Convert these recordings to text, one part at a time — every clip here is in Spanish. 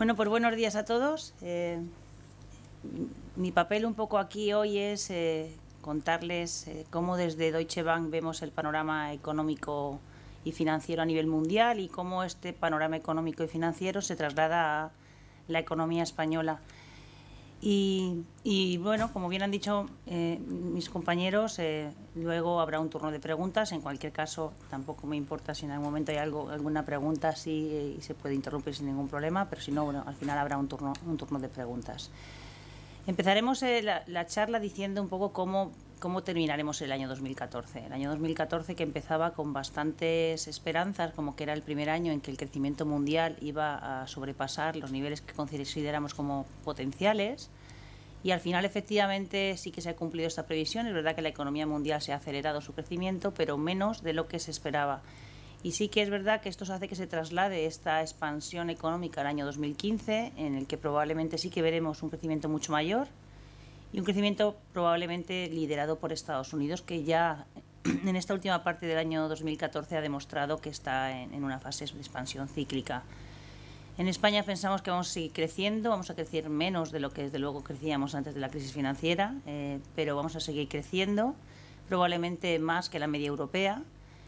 Bueno, pues buenos días a todos. Mi papel un poco aquí hoy es contarles cómo desde Deutsche Bank vemos el panorama económico y financiero a nivel mundial y cómo este panorama económico y financiero se traslada a la economía española. Y bueno, como bien han dicho mis compañeros, luego habrá un turno de preguntas. En cualquier caso, tampoco me importa si en algún momento hay alguna pregunta, sí, y se puede interrumpir sin ningún problema, pero si no, bueno, al final habrá un turno de preguntas. Empezaremos la charla diciendo un poco cómo terminaremos el año 2014. El año 2014 que empezaba con bastantes esperanzas, como que era el primer año en que el crecimiento mundial iba a sobrepasar los niveles que consideramos como potenciales. Y al final, efectivamente, sí que se ha cumplido esta previsión. Es verdad que la economía mundial se ha acelerado su crecimiento, pero menos de lo que se esperaba. Y sí que es verdad que esto hace que se traslade esta expansión económica al año 2015, en el que probablemente sí que veremos un crecimiento mucho mayor y un crecimiento probablemente liderado por Estados Unidos, que ya en esta última parte del año 2014 ha demostrado que está en una fase de expansión cíclica. En España pensamos que vamos a seguir creciendo, vamos a crecer menos de lo que desde luego crecíamos antes de la crisis financiera, pero vamos a seguir creciendo, probablemente más que la media europea.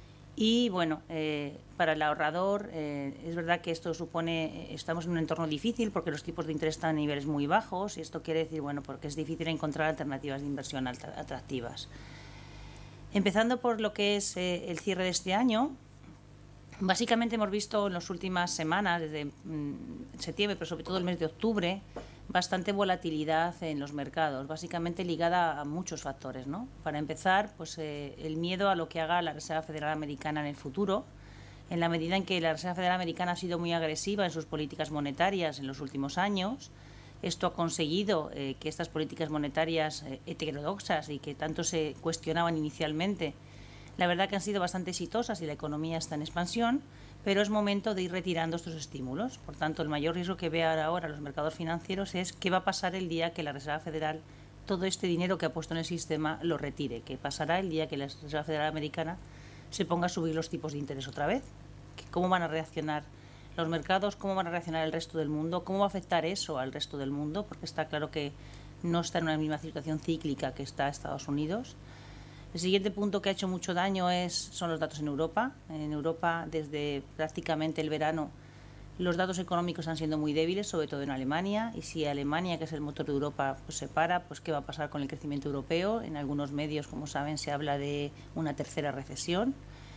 Y bueno, para el ahorrador es verdad que esto supone, estamos en un entorno difícil porque los tipos de interés están a niveles muy bajos y esto quiere decir, bueno, porque es difícil encontrar alternativas de inversión atractivas. Empezando por lo que es el cierre de este año, básicamente hemos visto en las últimas semanas, desde septiembre, pero sobre todo el mes de octubre, bastante volatilidad en los mercados, básicamente ligada a muchos factores, ¿no? Para empezar, pues el miedo a lo que haga la Reserva Federal Americana en el futuro, en la medida en que la Reserva Federal Americana ha sido muy agresiva en sus políticas monetarias en los últimos años. Esto ha conseguido que estas políticas monetarias heterodoxas y que tanto se cuestionaban inicialmente, la verdad que han sido bastante exitosas y la economía está en expansión, pero es momento de ir retirando estos estímulos. Por tanto, el mayor riesgo que vean ahora los mercados financieros es qué va a pasar el día que la Reserva Federal todo este dinero que ha puesto en el sistema lo retire, qué pasará el día que la Reserva Federal Americana se ponga a subir los tipos de interés otra vez, cómo van a reaccionar los mercados, cómo van a reaccionar el resto del mundo, cómo va a afectar eso al resto del mundo, porque está claro que no está en una misma situación cíclica que está Estados Unidos. El siguiente punto que ha hecho mucho daño son los datos en Europa. En Europa, desde prácticamente el verano, los datos económicos han sido muy débiles, sobre todo en Alemania. Y si Alemania, que es el motor de Europa, pues se para, pues ¿qué va a pasar con el crecimiento europeo? En algunos medios, como saben, se habla de una tercera recesión.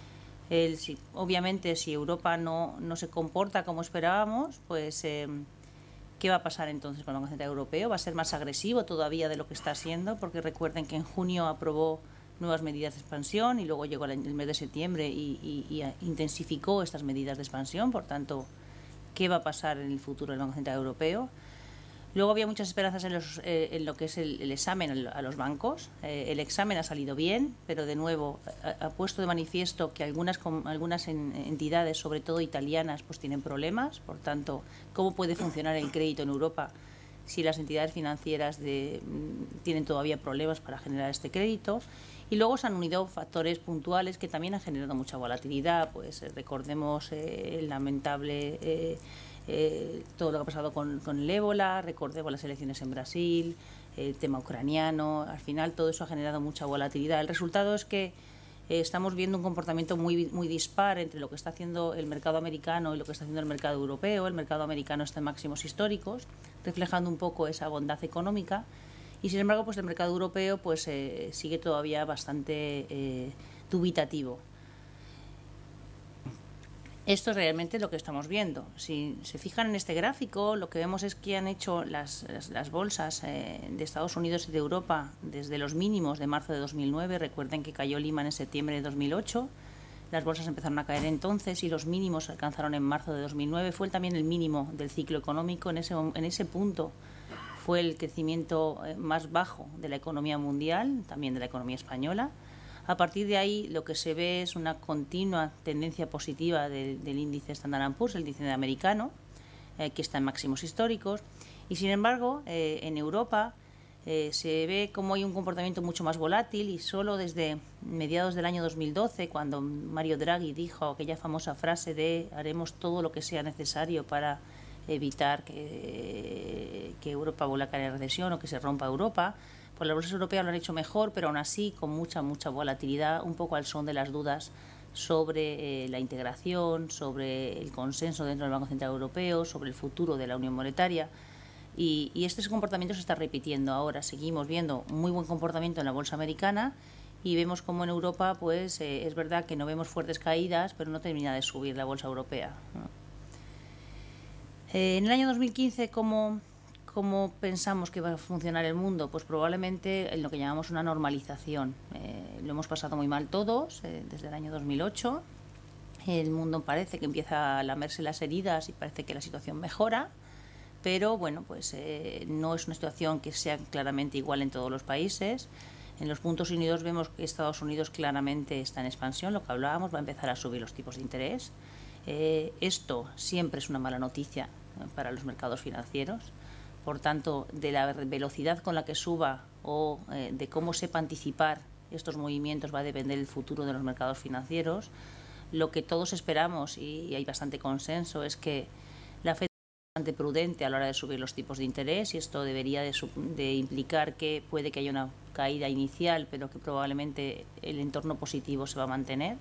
Obviamente, si Europa no se comporta como esperábamos, pues ¿qué va a pasar entonces con el Banco Central Europeo? ¿Va a ser más agresivo todavía de lo que está siendo? Porque recuerden que en junio aprobó nuevas medidas de expansión y luego llegó el mes de septiembre y intensificó estas medidas de expansión. Por tanto, ¿qué va a pasar en el futuro del Banco Central Europeo? Luego había muchas esperanzas en lo que es el examen a los bancos. El examen ha salido bien, pero de nuevo ha puesto de manifiesto que algunas entidades, sobre todo italianas, pues tienen problemas. Por tanto, ¿cómo puede funcionar el crédito en Europa si las entidades financieras tienen todavía problemas para generar este crédito? Y luego se han unido factores puntuales que también han generado mucha volatilidad. Pues recordemos el lamentable todo lo que ha pasado con el ébola, recordemos las elecciones en Brasil, el tema ucraniano. Al final todo eso ha generado mucha volatilidad. El resultado es que estamos viendo un comportamiento muy dispar entre lo que está haciendo el mercado americano y lo que está haciendo el mercado europeo. El mercado americano está en máximos históricos, reflejando un poco esa bondad económica. Y sin embargo, pues el mercado europeo pues sigue todavía bastante dubitativo. Esto es realmente lo que estamos viendo. Si se fijan en este gráfico, lo que vemos es que han hecho las bolsas de Estados Unidos y de Europa desde los mínimos de marzo de 2009. Recuerden que cayó Lehman en septiembre de 2008. Las bolsas empezaron a caer entonces y los mínimos se alcanzaron en marzo de 2009. Fue también el mínimo del ciclo económico. En ese punto fue el crecimiento más bajo de la economía mundial, también de la economía española. A partir de ahí lo que se ve es una continua tendencia positiva del índice Standard & Poor's, el índice americano, que está en máximos históricos. Y sin embargo, en Europa se ve como hay un comportamiento mucho más volátil y solo desde mediados del año 2012, cuando Mario Draghi dijo aquella famosa frase de haremos todo lo que sea necesario para evitar que Europa vuelva a caer en recesión o que se rompa Europa. Pues las bolsas europeas lo han hecho mejor, pero aún así con mucha volatilidad, un poco al son de las dudas sobre la integración, sobre el consenso dentro del Banco Central Europeo, sobre el futuro de la Unión Monetaria. Y este comportamiento se está repitiendo ahora. Seguimos viendo muy buen comportamiento en la bolsa americana y vemos como en Europa, pues es verdad que no vemos fuertes caídas, pero no termina de subir la bolsa europea, ¿no? En el año 2015, ¿cómo pensamos que va a funcionar el mundo? Pues probablemente en lo que llamamos una normalización. Lo hemos pasado muy mal todos desde el año 2008. El mundo parece que empieza a lamerse las heridas y parece que la situación mejora, pero bueno, pues no es una situación que sea claramente igual en todos los países. En los puntos unidos vemos que Estados Unidos claramente está en expansión, lo que hablábamos, va a empezar a subir los tipos de interés. Esto siempre es una mala noticia para los mercados financieros. Por tanto, de la velocidad con la que suba o de cómo sepa anticipar estos movimientos va a depender el futuro de los mercados financieros. Lo que todos esperamos, y hay bastante consenso, es que la Fed es bastante prudente a la hora de subir los tipos de interés, y esto debería de implicar que puede que haya una caída inicial, pero que probablemente el entorno positivo se va a mantener.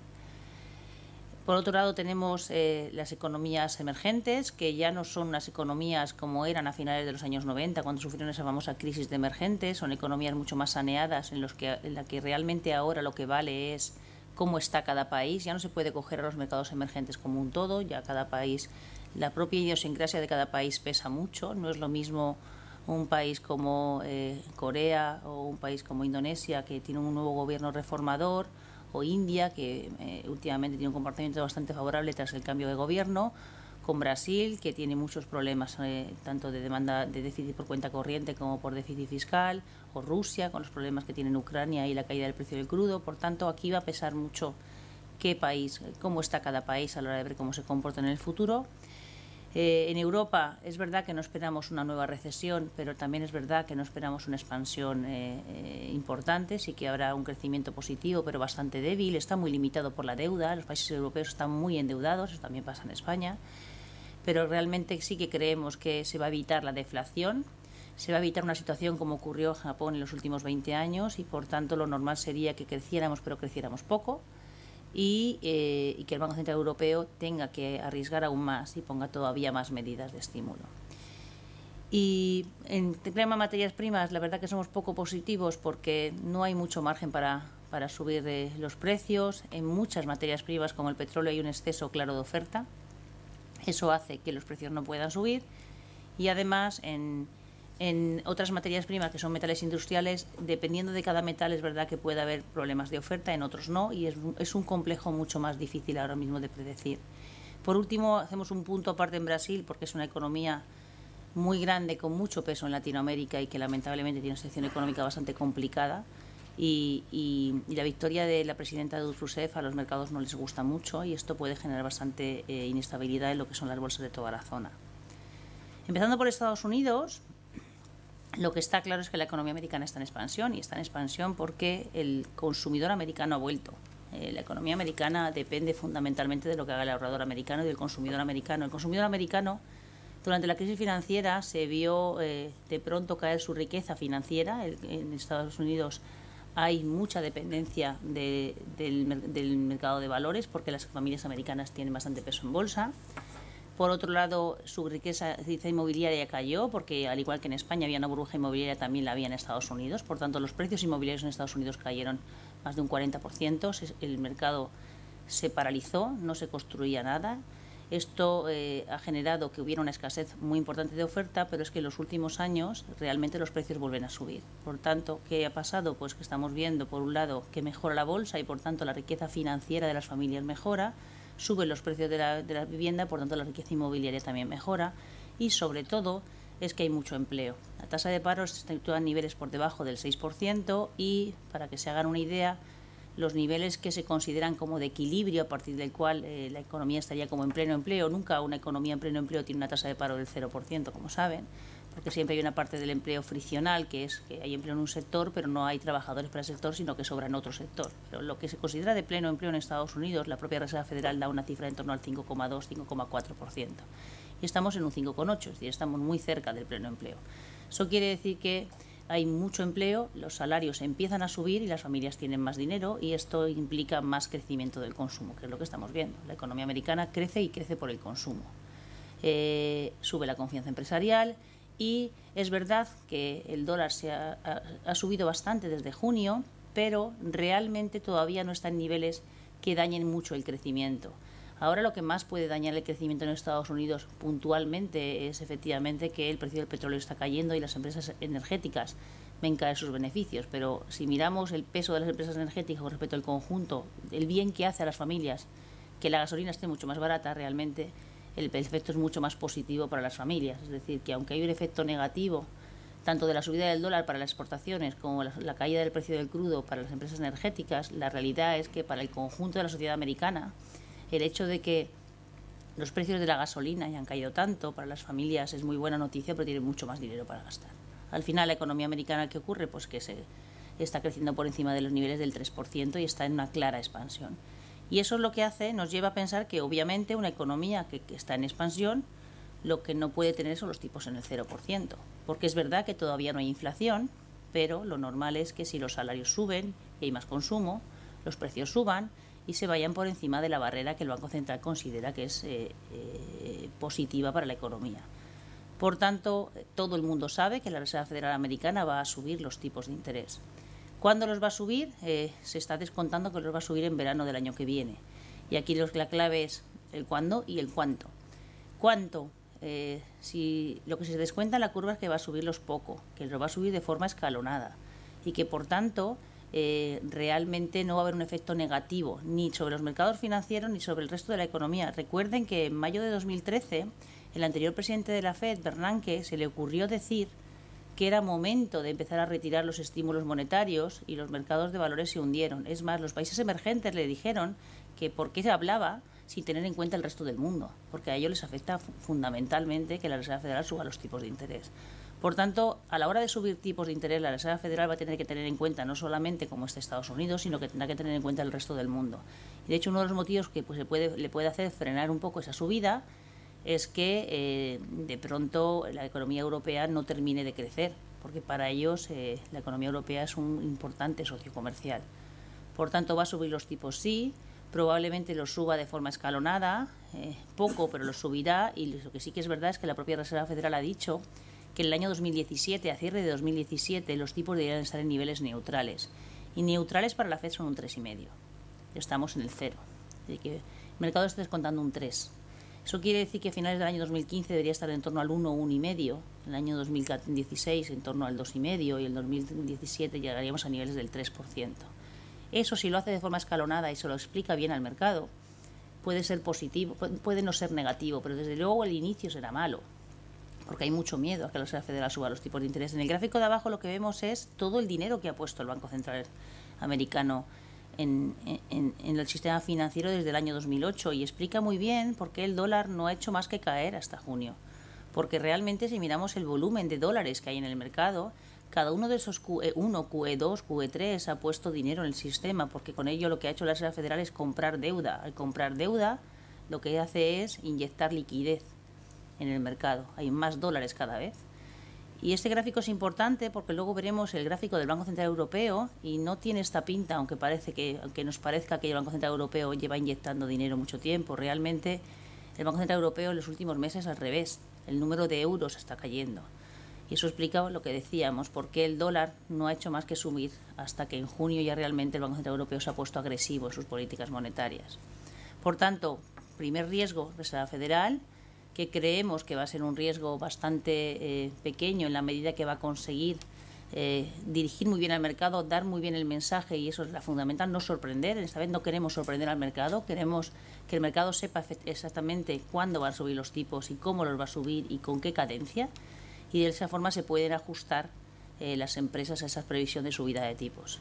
Por otro lado, tenemos las economías emergentes, que ya no son unas economías como eran a finales de los años 90, cuando sufrieron esa famosa crisis de emergentes. Son economías mucho más saneadas, en la que realmente ahora lo que vale es cómo está cada país. Ya no se puede coger a los mercados emergentes como un todo, ya cada país, la propia idiosincrasia de cada país pesa mucho. No es lo mismo un país como Corea o un país como Indonesia, que tiene un nuevo gobierno reformador, o India, que últimamente tiene un comportamiento bastante favorable tras el cambio de gobierno, con Brasil, que tiene muchos problemas tanto de demanda de déficit por cuenta corriente como por déficit fiscal, o Rusia, con los problemas que tiene en Ucrania y la caída del precio del crudo. Por tanto, aquí va a pesar mucho qué país, cómo está cada país a la hora de ver cómo se comporta en el futuro. En Europa es verdad que no esperamos una nueva recesión, pero también es verdad que no esperamos una expansión importante. Sí que habrá un crecimiento positivo, pero bastante débil. Está muy limitado por la deuda. Los países europeos están muy endeudados, eso también pasa en España. Pero realmente sí que creemos que se va a evitar la deflación, se va a evitar una situación como ocurrió en Japón en los últimos 20 años, y por tanto lo normal sería que creciéramos, pero creciéramos poco. Y que el Banco Central Europeo tenga que arriesgar aún más y ponga todavía más medidas de estímulo. Y en tema de materias primas, la verdad que somos poco positivos porque no hay mucho margen para subir los precios. En muchas materias primas, como el petróleo, hay un exceso claro de oferta. Eso hace que los precios no puedan subir. Y además, en otras materias primas, que son metales industriales, dependiendo de cada metal, es verdad que puede haber problemas de oferta, en otros no, y es un complejo mucho más difícil ahora mismo de predecir. Por último, hacemos un punto aparte en Brasil, porque es una economía muy grande, con mucho peso en Latinoamérica y que lamentablemente tiene una situación económica bastante complicada. Y la victoria de la presidenta Dilma Rousseff a los mercados no les gusta mucho, y esto puede generar bastante inestabilidad en lo que son las bolsas de toda la zona. Empezando por Estados Unidos, lo que está claro es que la economía americana está en expansión, y está en expansión porque el consumidor americano ha vuelto. La economía americana depende fundamentalmente de lo que haga el ahorrador americano y del consumidor americano. El consumidor americano, durante la crisis financiera, se vio de pronto caer su riqueza financiera. En Estados Unidos hay mucha dependencia del mercado de valores, porque las familias americanas tienen bastante peso en bolsa. Por otro lado, su riqueza inmobiliaria cayó, porque al igual que en España había una burbuja inmobiliaria, también la había en Estados Unidos. Por tanto, los precios inmobiliarios en Estados Unidos cayeron más de un 40%. El mercado se paralizó, no se construía nada. Esto ha generado que hubiera una escasez muy importante de oferta, pero es que en los últimos años realmente los precios vuelven a subir. Por tanto, ¿qué ha pasado? Pues que estamos viendo, por un lado, que mejora la bolsa y por tanto la riqueza financiera de las familias mejora. Suben los precios de la vivienda, por tanto la riqueza inmobiliaria también mejora, y sobre todo es que hay mucho empleo. La tasa de paro se sitúa en niveles por debajo del 6%, y para que se hagan una idea, los niveles que se consideran como de equilibrio, a partir del cual la economía estaría como en pleno empleo. Nunca una economía en pleno empleo tiene una tasa de paro del 0%, como saben, porque siempre hay una parte del empleo friccional, que es que hay empleo en un sector, pero no hay trabajadores para el sector, sino que sobra en otro sector. Pero lo que se considera de pleno empleo en Estados Unidos, la propia Reserva Federal da una cifra en torno al 5,2-5,4%. y estamos en un 5,8, es decir, estamos muy cerca del pleno empleo. Eso quiere decir que hay mucho empleo, los salarios empiezan a subir y las familias tienen más dinero, y esto implica más crecimiento del consumo, que es lo que estamos viendo. La economía americana crece y crece por el consumo. Sube la confianza empresarial y es verdad que el dólar ha subido bastante desde junio, pero realmente todavía no está en niveles que dañen mucho el crecimiento. Ahora lo que más puede dañar el crecimiento en Estados Unidos puntualmente es efectivamente que el precio del petróleo está cayendo y las empresas energéticas ven caer sus beneficios. Pero si miramos el peso de las empresas energéticas con respecto al conjunto, el bien que hace a las familias que la gasolina esté mucho más barata, realmente el efecto es mucho más positivo para las familias. Es decir, que aunque hay un efecto negativo tanto de la subida del dólar para las exportaciones como la caída del precio del crudo para las empresas energéticas, la realidad es que para el conjunto de la sociedad americana, el hecho de que los precios de la gasolina hayan caído tanto para las familias es muy buena noticia, pero tienen mucho más dinero para gastar. Al final, la economía americana, ¿qué ocurre? Pues que se está creciendo por encima de los niveles del 3% y está en una clara expansión. Y eso es lo que nos lleva a pensar que obviamente una economía que está en expansión, lo que no puede tener son los tipos en el 0%, porque es verdad que todavía no hay inflación, pero lo normal es que si los salarios suben y hay más consumo, los precios suban y se vayan por encima de la barrera que el Banco Central considera que es positiva para la economía. Por tanto, todo el mundo sabe que la Reserva Federal Americana va a subir los tipos de interés. ¿Cuándo los va a subir? Se está descontando que los va a subir en verano del año que viene. Y aquí la clave es el cuándo y el cuánto. ¿Cuánto? Si lo que se descuenta en la curva es que va a subirlos poco, que los va a subir de forma escalonada y que, por tanto, realmente no va a haber un efecto negativo ni sobre los mercados financieros ni sobre el resto de la economía. Recuerden que en mayo de 2013 el anterior presidente de la Fed, Bernanke, se le ocurrió decir que era momento de empezar a retirar los estímulos monetarios y los mercados de valores se hundieron. Es más, los países emergentes le dijeron que por qué se hablaba sin tener en cuenta el resto del mundo, porque a ellos les afecta fundamentalmente que la Reserva Federal suba los tipos de interés. Por tanto, a la hora de subir tipos de interés, la Reserva Federal va a tener que tener en cuenta no solamente cómo está Estados Unidos, sino que tendrá que tener en cuenta el resto del mundo. Y de hecho, uno de los motivos que le puede hacer frenar un poco esa subida es que de pronto la economía europea no termine de crecer, porque para ellos la economía europea es un importante socio comercial. Por tanto, va a subir los tipos, sí, probablemente los suba de forma escalonada, poco, pero los subirá, y lo que sí que es verdad es que la propia Reserva Federal ha dicho que en el año 2017, a cierre de 2017, los tipos deberían estar en niveles neutrales. Y neutrales para la FED son un 3,5. Estamos en el 0. Así que el mercado está descontando un 3. Eso quiere decir que a finales del año 2015 debería estar en torno al 1 o 1,5. En el año 2016 en torno al 2,5 y en el 2017 llegaríamos a niveles del 3%. Eso, si lo hace de forma escalonada y se lo explica bien al mercado, puede ser positivo, puede no ser negativo, pero desde luego el inicio será malo, porque hay mucho miedo a que la Reserva Federal suba los tipos de interés. En el gráfico de abajo lo que vemos es todo el dinero que ha puesto el Banco Central americano en el sistema financiero desde el año 2008, y explica muy bien por qué el dólar no ha hecho más que caer hasta junio. Porque realmente, si miramos el volumen de dólares que hay en el mercado, cada uno de esos QE1, QE2, QE3 ha puesto dinero en el sistema, porque con ello lo que ha hecho la Reserva Federal es comprar deuda. Al comprar deuda, lo que hace es inyectar liquidez en el mercado. Hay más dólares cada vez. Y este gráfico es importante porque luego veremos el gráfico del Banco Central Europeo y no tiene esta pinta, aunque nos parezca que el Banco Central Europeo lleva inyectando dinero mucho tiempo. Realmente el Banco Central Europeo en los últimos meses al revés. El número de euros está cayendo. Y eso explica lo que decíamos, por qué el dólar no ha hecho más que subir hasta que en junio ya realmente el Banco Central Europeo se ha puesto agresivo en sus políticas monetarias. Por tanto, primer riesgo, Reserva Federal, que creemos que va a ser un riesgo bastante pequeño en la medida que va a conseguir dirigir muy bien al mercado, dar muy bien el mensaje, y eso es la fundamental, no sorprender. Esta vez no queremos sorprender al mercado, queremos que el mercado sepa exactamente cuándo van a subir los tipos y cómo los va a subir y con qué cadencia, y de esa forma se pueden ajustar las empresas a esa previsión de subida de tipos.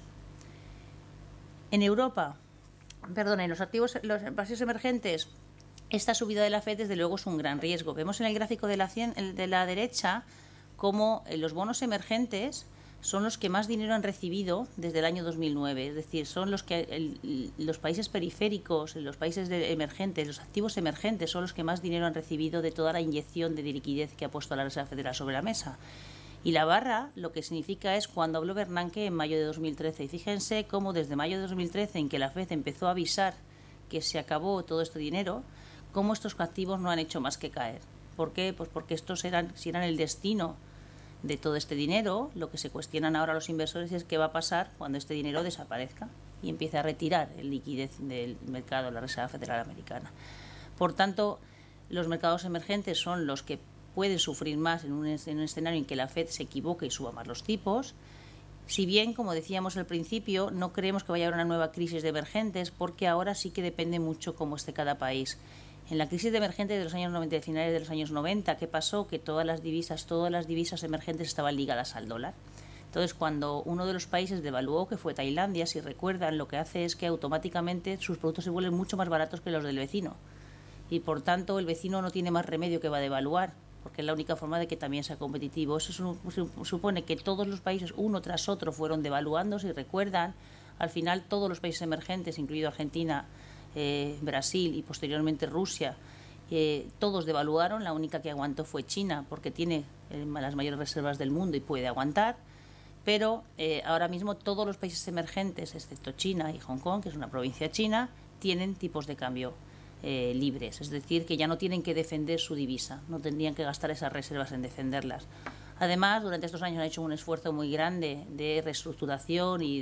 En Europa, en los países emergentes, esta subida de la FED desde luego es un gran riesgo. Vemos en el gráfico de la derecha cómo los bonos emergentes son los que más dinero han recibido desde el año 2009. Es decir, son los que los países periféricos, los países emergentes, los activos emergentes son los que más dinero han recibido de toda la inyección de liquidez que ha puesto la Reserva Federal sobre la mesa. Y la barra lo que significa es cuando habló Bernanke en mayo de 2013. Y fíjense cómo desde mayo de 2013, en que la FED empezó a avisar que se acabó todo este dinero, cómo estos activos no han hecho más que caer. ¿Por qué? Pues porque si eran el destino de todo este dinero, lo que se cuestionan ahora los inversores es qué va a pasar cuando este dinero desaparezca y empiece a retirar el liquidez del mercado de la Reserva Federal Americana. Por tanto, los mercados emergentes son los que pueden sufrir más en un escenario en que la FED se equivoque y suba más los tipos. Si bien, como decíamos al principio, no creemos que vaya a haber una nueva crisis de emergentes, porque ahora sí que depende mucho cómo esté cada país. En la crisis de emergentes de los años 90 y finales de los años 90, ¿qué pasó? Que todas las divisas emergentes estaban ligadas al dólar. Entonces, cuando uno de los países devaluó, que fue Tailandia, si recuerdan, lo que hace es que automáticamente sus productos se vuelven mucho más baratos que los del vecino. Y, por tanto, el vecino no tiene más remedio que va a devaluar, porque es la única forma de que también sea competitivo. Eso supone que todos los países, uno tras otro, fueron devaluando. Si recuerdan, al final todos los países emergentes, incluido Argentina, Brasil y posteriormente Rusia, todos devaluaron. La única que aguantó fue China, porque tiene las mayores reservas del mundo y puede aguantar. Pero ahora mismo todos los países emergentes, excepto China y Hong Kong, que es una provincia china, tienen tipos de cambio libres. Es decir, que ya no tienen que defender su divisa, no tendrían que gastar esas reservas en defenderlas. Además, durante estos años han hecho un esfuerzo muy grande de reestructuración y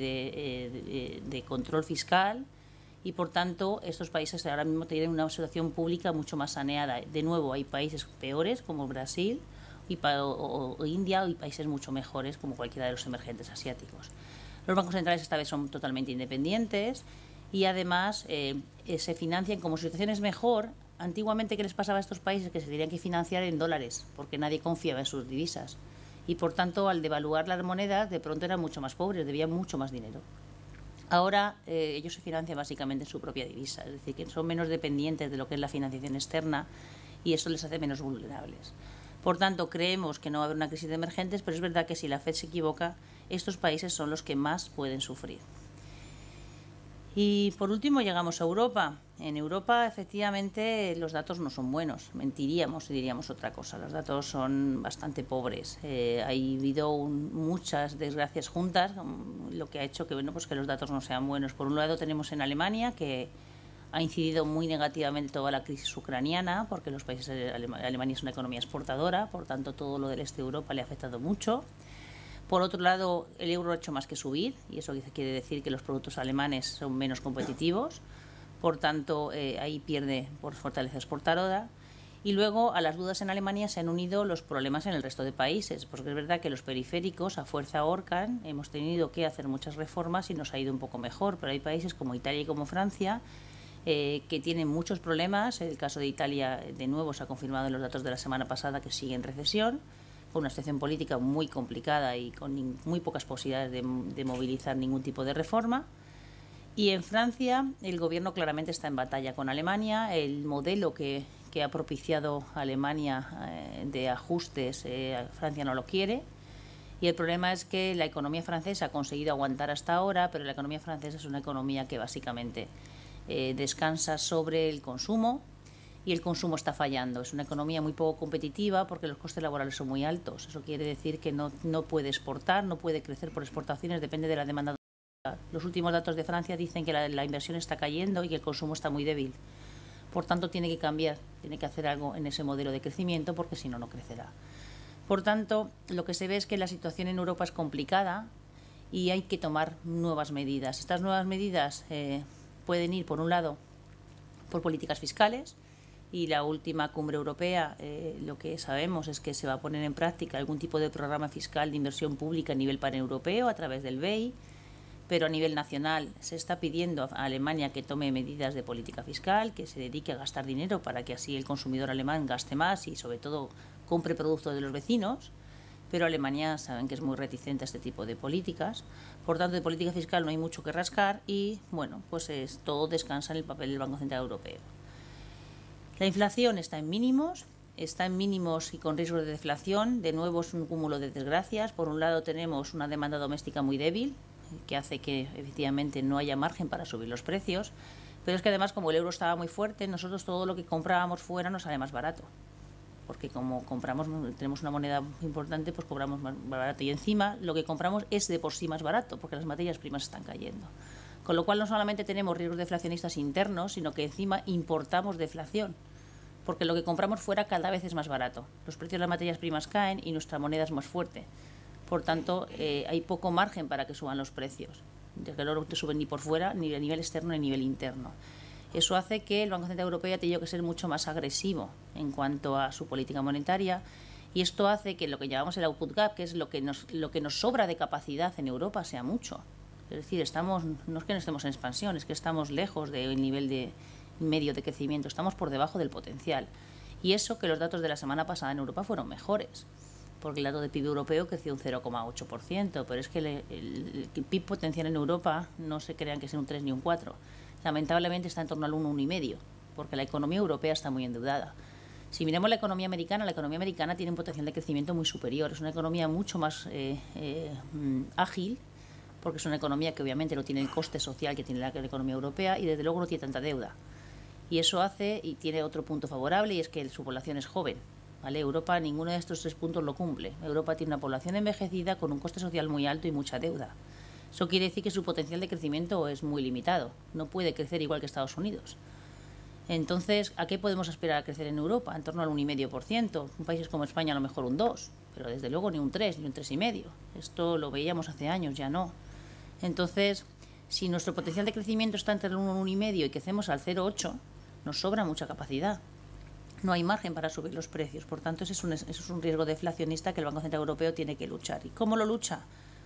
de control fiscal, y por tanto estos países ahora mismo tienen una situación pública mucho más saneada. De nuevo, hay países peores como Brasil o India, y países mucho mejores como cualquiera de los emergentes asiáticos. Los bancos centrales esta vez son totalmente independientes y además se financian como su situación es mejor. Antiguamente, ¿qué les pasaba a estos países? Que se tenían que financiar en dólares porque nadie confiaba en sus divisas, y por tanto al devaluar las monedas de pronto eran mucho más pobres, debían mucho más dinero. Ahora ellos se financian básicamente en su propia divisa, es decir, que son menos dependientes de lo que es la financiación externa, y eso les hace menos vulnerables. Por tanto, creemos que no va a haber una crisis de emergentes, pero es verdad que si la FED se equivoca, estos países son los que más pueden sufrir. Y por último llegamos a Europa. En Europa, efectivamente, los datos no son buenos. Mentiríamos si diríamos otra cosa. Los datos son bastante pobres. Ha habido muchas desgracias juntas, lo que ha hecho que, pues que los datos no sean buenos. Por un lado, tenemos en Alemania, que ha incidido muy negativamente toda la crisis ucraniana, porque los países Alemania es una economía exportadora, por tanto, todo lo del este de Europa le ha afectado mucho. Por otro lado, el euro ha hecho más que subir, y eso quiere decir que los productos alemanes son menos competitivos. Por tanto, ahí pierde por fortaleza exportadora. Y luego, a las dudas en Alemania se han unido los problemas en el resto de países, porque es verdad que los periféricos a fuerza ahorcan. Hemos tenido que hacer muchas reformas y nos ha ido un poco mejor, pero hay países como Italia y como Francia que tienen muchos problemas. El caso de Italia, de nuevo, se ha confirmado en los datos de la semana pasada, que sigue en recesión, con una situación política muy complicada y con muy pocas posibilidades de movilizar ningún tipo de reforma. Y en Francia el gobierno claramente está en batalla con Alemania. El modelo que ha propiciado Alemania de ajustes, Francia no lo quiere. Y el problema es que la economía francesa ha conseguido aguantar hasta ahora, pero la economía francesa es una economía que básicamente descansa sobre el consumo, y el consumo está fallando. Es una economía muy poco competitiva porque los costes laborales son muy altos. Eso quiere decir que no puede exportar, no puede crecer por exportaciones, depende de la demanda. Los últimos datos de Francia dicen que la inversión está cayendo y que el consumo está muy débil. Por tanto, tiene que cambiar, tiene que hacer algo en ese modelo de crecimiento, porque si no, no crecerá. Por tanto, lo que se ve es que la situación en Europa es complicada y hay que tomar nuevas medidas. Estas nuevas medidas pueden ir, por un lado, por políticas fiscales. Y la última cumbre europea, lo que sabemos es que se va a poner en práctica algún tipo de programa fiscal de inversión pública a nivel paneuropeo a través del BEI, pero a nivel nacional se está pidiendo a Alemania que tome medidas de política fiscal, que se dedique a gastar dinero para que así el consumidor alemán gaste más y sobre todo compre productos de los vecinos. Pero Alemania saben que es muy reticente a este tipo de políticas. Por tanto, de política fiscal no hay mucho que rascar y, bueno, pues todo descansa en el papel del Banco Central Europeo. La inflación está en mínimos está en mínimos y con riesgo de deflación. De nuevo es un cúmulo de desgracias. Por un lado tenemos una demanda doméstica muy débil, que hace que efectivamente no haya margen para subir los precios, pero es que además, como el euro estaba muy fuerte, nosotros todo lo que comprábamos fuera nos sale más barato, porque como tenemos una moneda importante, pues cobramos más barato, y encima lo que compramos es de por sí más barato, porque las materias primas están cayendo. Con lo cual no solamente tenemos riesgos deflacionistas internos, sino que encima importamos deflación, porque lo que compramos fuera cada vez es más barato. Los precios de las materias primas caen y nuestra moneda es más fuerte. Por tanto, hay poco margen para que suban los precios, ya que no te suben ni por fuera, ni a nivel externo, ni a nivel interno. Eso hace que el Banco Central Europeo ha tenido que ser mucho más agresivo en cuanto a su política monetaria, y esto hace que lo que llamamos el output gap, que es lo que nos sobra de capacidad en Europa, sea mucho. Es decir, no es que no estemos en expansión, es que estamos lejos del nivel medio de crecimiento, estamos por debajo del potencial. Y eso que los datos de la semana pasada en Europa fueron mejores, porque el dato de PIB europeo creció un 0,8%, pero es que el PIB potencial en Europa no se crean que sea un 3 ni un 4. Lamentablemente está en torno al 1, 1,5, porque la economía europea está muy endeudada. Si miramos la economía americana tiene un potencial de crecimiento muy superior. Es una economía mucho más ágil, porque es una economía que obviamente no tiene el coste social que tiene la economía europea, y desde luego no tiene tanta deuda. Y eso hace, y tiene otro punto favorable, y es que su población es joven. ¿Vale? Europa ninguno de estos 3 puntos lo cumple. Europa tiene una población envejecida con un coste social muy alto y mucha deuda. Eso quiere decir que su potencial de crecimiento es muy limitado. No puede crecer igual que Estados Unidos. Entonces, ¿a qué podemos aspirar a crecer en Europa? En torno al 1,5%. En países como España a lo mejor un 2%, pero desde luego ni un 3, ni un 3,5%. Esto lo veíamos hace años, ya no. Entonces, si nuestro potencial de crecimiento está entre el 1 y 1,5 y crecemos al 0,8, nos sobra mucha capacidad. No hay margen para subir los precios. Por tanto, eso es un riesgo deflacionista que el Banco Central Europeo tiene que luchar. ¿Y cómo lo lucha?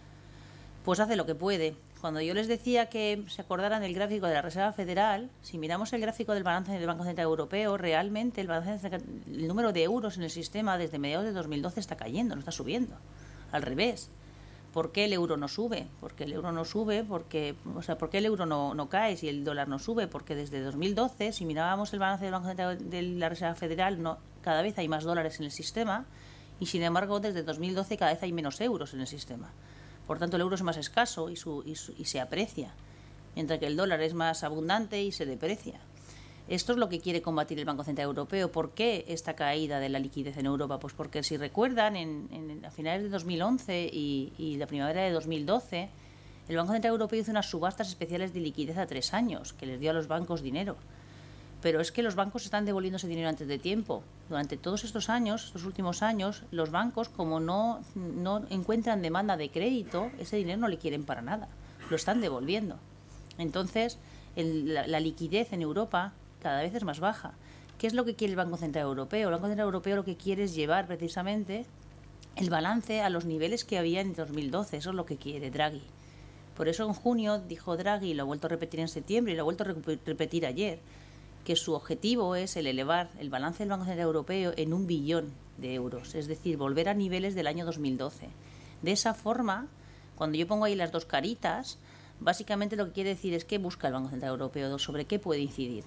Pues hace lo que puede. Cuando yo les decía que se acordaran del gráfico de la Reserva Federal, si miramos el gráfico del balance del Banco Central Europeo, realmente el número de euros en el sistema desde mediados de 2012 está cayendo, no está subiendo. Al revés. ¿Por qué el euro no sube? Porque el euro no sube, ¿por qué el euro no cae si el dólar no sube? Porque desde 2012, si mirábamos el balance del Banco Central de la Reserva Federal, cada vez hay más dólares en el sistema, y sin embargo desde 2012 cada vez hay menos euros en el sistema. Por tanto, el euro es más escaso y se aprecia, mientras que el dólar es más abundante y se deprecia. Esto es lo que quiere combatir el Banco Central Europeo. ¿Por qué esta caída de la liquidez en Europa? Pues porque, si recuerdan, a finales de 2011 y la primavera de 2012, el Banco Central Europeo hizo unas subastas especiales de liquidez a 3 años, que les dio a los bancos dinero. Pero es que los bancos están devolviendo ese dinero antes de tiempo. Durante todos estos últimos años, los bancos, como no encuentran demanda de crédito, ese dinero no le quieren para nada. Lo están devolviendo. Entonces, la liquidez en Europa cada vez es más baja. ¿Qué es lo que quiere el Banco Central Europeo? El Banco Central Europeo lo que quiere es llevar precisamente el balance a los niveles que había en 2012. Eso es lo que quiere Draghi. Por eso en junio dijo Draghi, y lo ha vuelto a repetir en septiembre, y lo ha vuelto a repetir ayer, que su objetivo es el elevar el balance del Banco Central Europeo en 1 billón de euros, es decir, volver a niveles del año 2012. De esa forma, cuando yo pongo ahí las dos caritas, básicamente lo que quiere decir es qué busca el Banco Central Europeo, sobre qué puede incidir.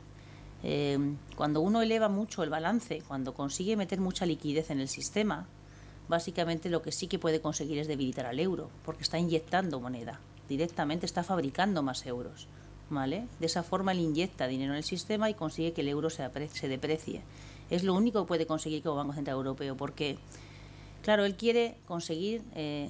Cuando uno eleva mucho el balance, cuando consigue meter mucha liquidez en el sistema, básicamente lo que sí que puede conseguir es debilitar al euro, porque está inyectando moneda, directamente está fabricando más euros, ¿vale? De esa forma él inyecta dinero en el sistema y consigue que el euro se deprecie. Es lo único que puede conseguir como Banco Central Europeo, porque, claro, él quiere conseguir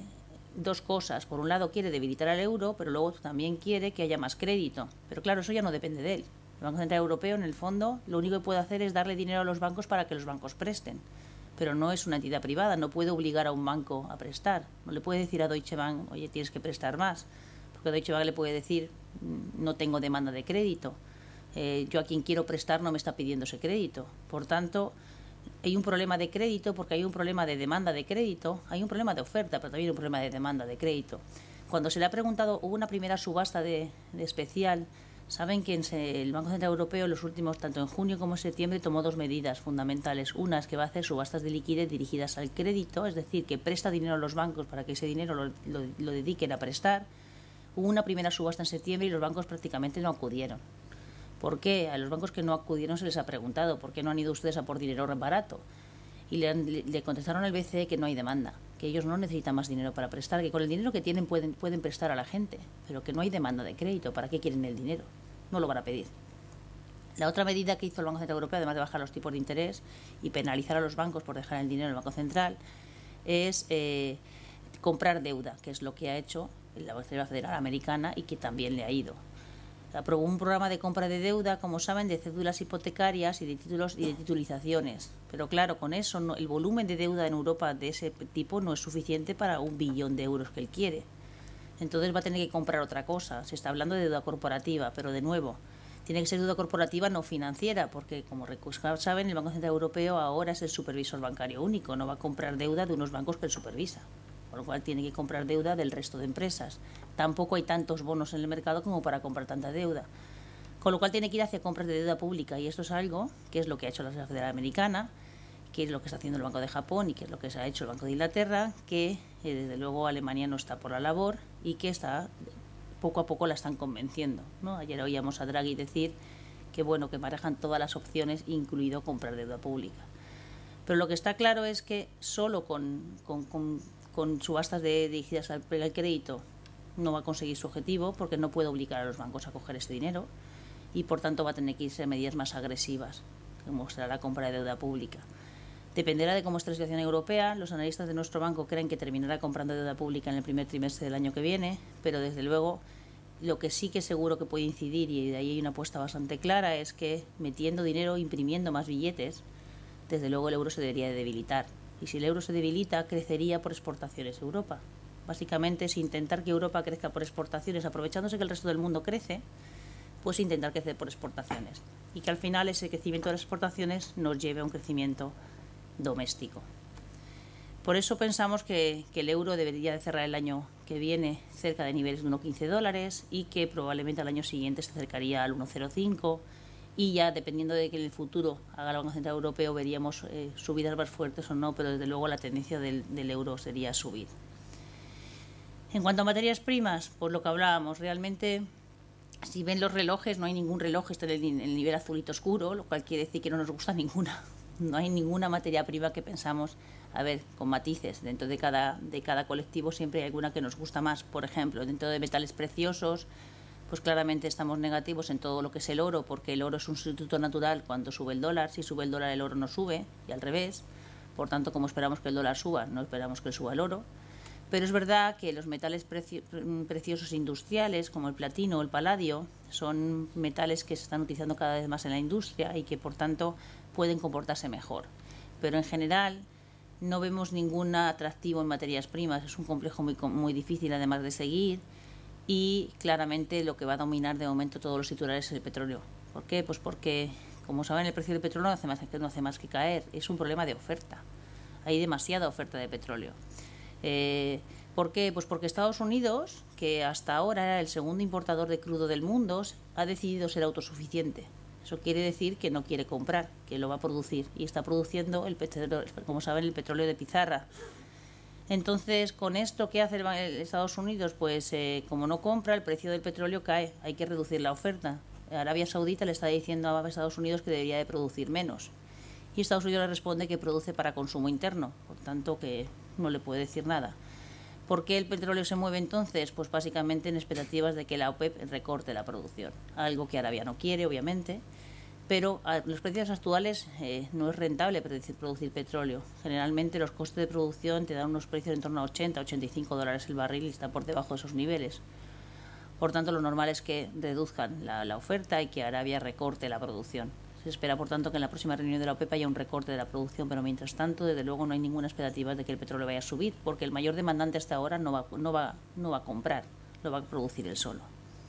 dos cosas. Por un lado quiere debilitar al euro, pero luego también quiere que haya más crédito. Pero claro, eso ya no depende de él. El Banco Central Europeo, en el fondo, lo único que puede hacer es darle dinero a los bancos para que los bancos presten. Pero no es una entidad privada, no puede obligar a un banco a prestar. No le puede decir a Deutsche Bank, oye, tienes que prestar más. Porque Deutsche Bank le puede decir, no tengo demanda de crédito. Yo a quien quiero prestar no me está pidiendo ese crédito. Por tanto, hay un problema de crédito porque hay un problema de demanda de crédito, hay un problema de oferta, pero también hay un problema de demanda de crédito. Cuando se le ha preguntado, hubo una primera subasta de especial. Saben que el Banco Central Europeo, los últimos, tanto en junio como en septiembre, tomó dos medidas fundamentales. Una es que va a hacer subastas de liquidez dirigidas al crédito, es decir, que presta dinero a los bancos para que ese dinero lo dediquen a prestar. Hubo una primera subasta en septiembre y los bancos prácticamente no acudieron. ¿Por qué? A los bancos que no acudieron se les ha preguntado, ¿por qué no han ido ustedes a por dinero barato? y le contestaron al BCE que no hay demanda, que ellos no necesitan más dinero para prestar, que con el dinero que tienen pueden prestar a la gente, pero que no hay demanda de crédito. ¿Para qué quieren el dinero? No lo van a pedir. La otra medida que hizo el Banco Central Europeo, además de bajar los tipos de interés y penalizar a los bancos por dejar el dinero en el Banco Central, es comprar deuda, que es lo que ha hecho la Reserva Federal Americana y que también le ha ido. Aprobó un programa de compra de deuda, como saben, de cédulas hipotecarias y de títulos y de titulizaciones. Pero claro, con eso el volumen de deuda en Europa de ese tipo no es suficiente para 1 billón de euros que él quiere. Entonces va a tener que comprar otra cosa. Se está hablando de deuda corporativa, pero de nuevo, tiene que ser deuda corporativa no financiera, porque como saben, el Banco Central Europeo ahora es el supervisor bancario único, no va a comprar deuda de unos bancos que él supervisa. Por lo cual tiene que comprar deuda del resto de empresas. Tampoco hay tantos bonos en el mercado como para comprar tanta deuda. Con lo cual tiene que ir hacia compras de deuda pública, y esto es algo que es lo que ha hecho la Reserva Federal Americana, que es lo que está haciendo el Banco de Japón y que es lo que se ha hecho el Banco de Inglaterra, que desde luego Alemania no está por la labor y que está poco a poco la están convenciendo, ¿no? Ayer oíamos a Draghi decir que bueno, que manejan todas las opciones, incluido comprar deuda pública. Pero lo que está claro es que solo con subastas dirigidas al crédito no va a conseguir su objetivo, porque no puede obligar a los bancos a coger ese dinero y por tanto va a tener que irse a medidas más agresivas, como será la compra de deuda pública. Dependerá de cómo esté la situación europea. Los analistas de nuestro banco creen que terminará comprando deuda pública en el primer trimestre del año que viene, pero desde luego lo que sí que seguro que puede incidir, y de ahí hay una apuesta bastante clara, es que metiendo dinero, imprimiendo más billetes, desde luego el euro se debería de debilitar. Y si el euro se debilita, crecería por exportaciones Europa. Básicamente es intentar que Europa crezca por exportaciones, aprovechándose que el resto del mundo crece, pues intentar crecer por exportaciones. Y que al final ese crecimiento de las exportaciones nos lleve a un crecimiento doméstico. Por eso pensamos que el euro debería de cerrar el año que viene cerca de niveles de $1,15 y que probablemente al año siguiente se acercaría al 1,05, y ya dependiendo de que en el futuro haga el Banco Central Europeo veríamos subidas más fuertes o no, pero desde luego la tendencia del euro sería subir. En cuanto a materias primas, pues lo que hablábamos, realmente si ven los relojes, no hay ningún reloj, está en el nivel azulito oscuro, lo cual quiere decir que no nos gusta ninguna. No hay ninguna materia prima que pensamos, a ver, con matices. Dentro de cada colectivo siempre hay alguna que nos gusta más. Por ejemplo, dentro de metales preciosos, pues claramente estamos negativos en todo lo que es el oro, porque el oro es un sustituto natural cuando sube el dólar. Si sube el dólar, el oro no sube, y al revés. Por tanto, como esperamos que el dólar suba, no esperamos que suba el oro. Pero es verdad que los metales preciosos industriales, como el platino o el paladio, son metales que se están utilizando cada vez más en la industria y que, por tanto, pueden comportarse mejor. Pero en general no vemos ningún atractivo en materias primas. Es un complejo muy difícil, además de seguir, y claramente lo que va a dominar de momento todos los titulares es el petróleo. ¿Por qué? Pues porque, como saben, el precio del petróleo no hace más que caer. Es un problema de oferta. Hay demasiada oferta de petróleo. ¿Por qué? Pues porque Estados Unidos, que hasta ahora era el segundo importador de crudo del mundo, ha decidido ser autosuficiente. Eso quiere decir que no quiere comprar, que lo va a producir, y está produciendo el petróleo, como saben, el petróleo de pizarra. Entonces, con esto, ¿qué hace Estados Unidos? Pues como no compra, el precio del petróleo cae, hay que reducir la oferta. Arabia Saudita le está diciendo a Estados Unidos que debería de producir menos, y Estados Unidos le responde que produce para consumo interno, por tanto que no le puede decir nada. ¿Por qué el petróleo se mueve entonces? Pues básicamente en expectativas de que la OPEP recorte la producción, algo que Arabia no quiere, obviamente, pero a los precios actuales no es rentable producir petróleo. Generalmente los costes de producción te dan unos precios en torno a $80-85 el barril y están por debajo de esos niveles. Por tanto, lo normal es que reduzcan la oferta y que Arabia recorte la producción. Se espera, por tanto, que en la próxima reunión de la OPEP haya un recorte de la producción, pero mientras tanto, desde luego, no hay ninguna expectativa de que el petróleo vaya a subir, porque el mayor demandante hasta ahora no va a comprar, lo va a producir él solo.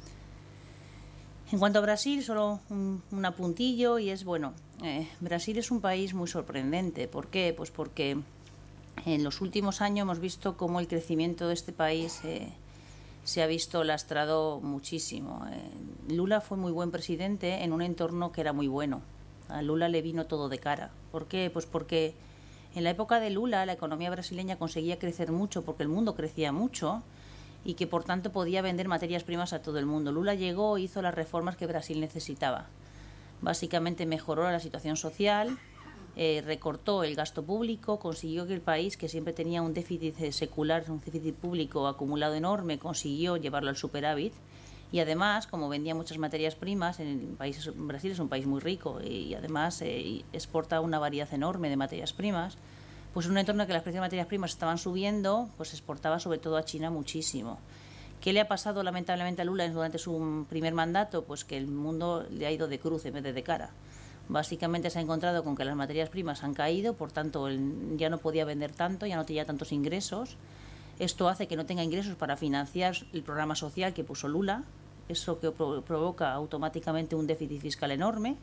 En cuanto a Brasil, solo un apuntillo, y es, bueno, Brasil es un país muy sorprendente. ¿Por qué? Pues porque en los últimos años hemos visto cómo el crecimiento de este país se ha visto lastrado muchísimo. Lula fue muy buen presidente en un entorno que era muy bueno. A Lula le vino todo de cara. ¿Por qué? Pues porque en la época de Lula la economía brasileña conseguía crecer mucho porque el mundo crecía mucho y que por tanto podía vender materias primas a todo el mundo. Lula llegó e hizo las reformas que Brasil necesitaba. Básicamente mejoró la situación social, recortó el gasto público, consiguió que el país, que siempre tenía un déficit secular, un déficit público acumulado enorme, consiguió llevarlo al superávit. Y además, como vendía muchas materias primas, Brasil es un país muy rico y además exporta una variedad enorme de materias primas, pues en un entorno en que las precios de materias primas estaban subiendo, pues exportaba sobre todo a China muchísimo. ¿Qué le ha pasado lamentablemente a Lula durante su primer mandato? Pues que el mundo le ha ido de cruz en vez de cara. Básicamente se ha encontrado con que las materias primas han caído, por tanto ya no podía vender tanto, ya no tenía tantos ingresos. Esto hace que no tenga ingresos para financiar el programa social que puso Lula. Eso que provoca automáticamente un déficit fiscal enorme.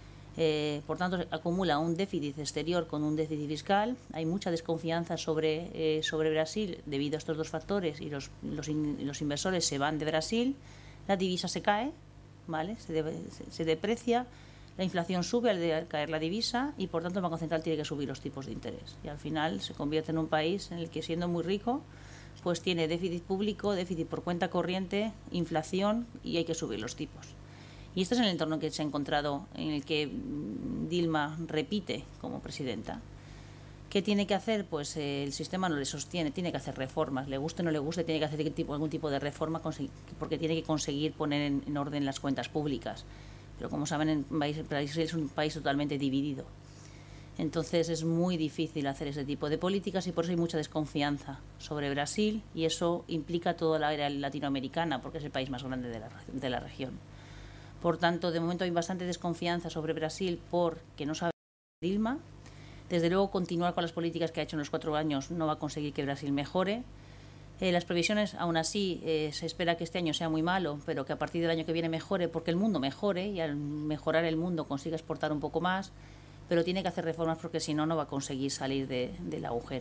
Por tanto, acumula un déficit exterior con un déficit fiscal. Hay mucha desconfianza sobre Brasil debido a estos dos factores y los inversores se van de Brasil. La divisa se cae, ¿vale? Se deprecia. La inflación sube al caer la divisa y, por tanto, el Banco Central tiene que subir los tipos de interés. Y al final se convierte en un país en el que, siendo muy rico, pues tiene déficit público, déficit por cuenta corriente, inflación y hay que subir los tipos. Y este es el entorno que se ha encontrado, en el que Dilma repite como presidenta. ¿Qué tiene que hacer? Pues el sistema no le sostiene, tiene que hacer reformas. Le guste o no le guste, tiene que hacer algún tipo de reforma porque tiene que conseguir poner en orden las cuentas públicas. Pero como saben, Brasil es un país totalmente dividido. Entonces es muy difícil hacer ese tipo de políticas y por eso hay mucha desconfianza sobre Brasil y eso implica toda la área latinoamericana porque es el país más grande de la región. Por tanto, de momento hay bastante desconfianza sobre Brasil porque no sabe Dilma. Desde luego, continuar con las políticas que ha hecho en los 4 años no va a conseguir que Brasil mejore. Las previsiones, aún así, se espera que este año sea muy malo, pero que a partir del año que viene mejore porque el mundo mejore y al mejorar el mundo consiga exportar un poco más. Pero tiene que hacer reformas porque si no, no va a conseguir salir del agujero.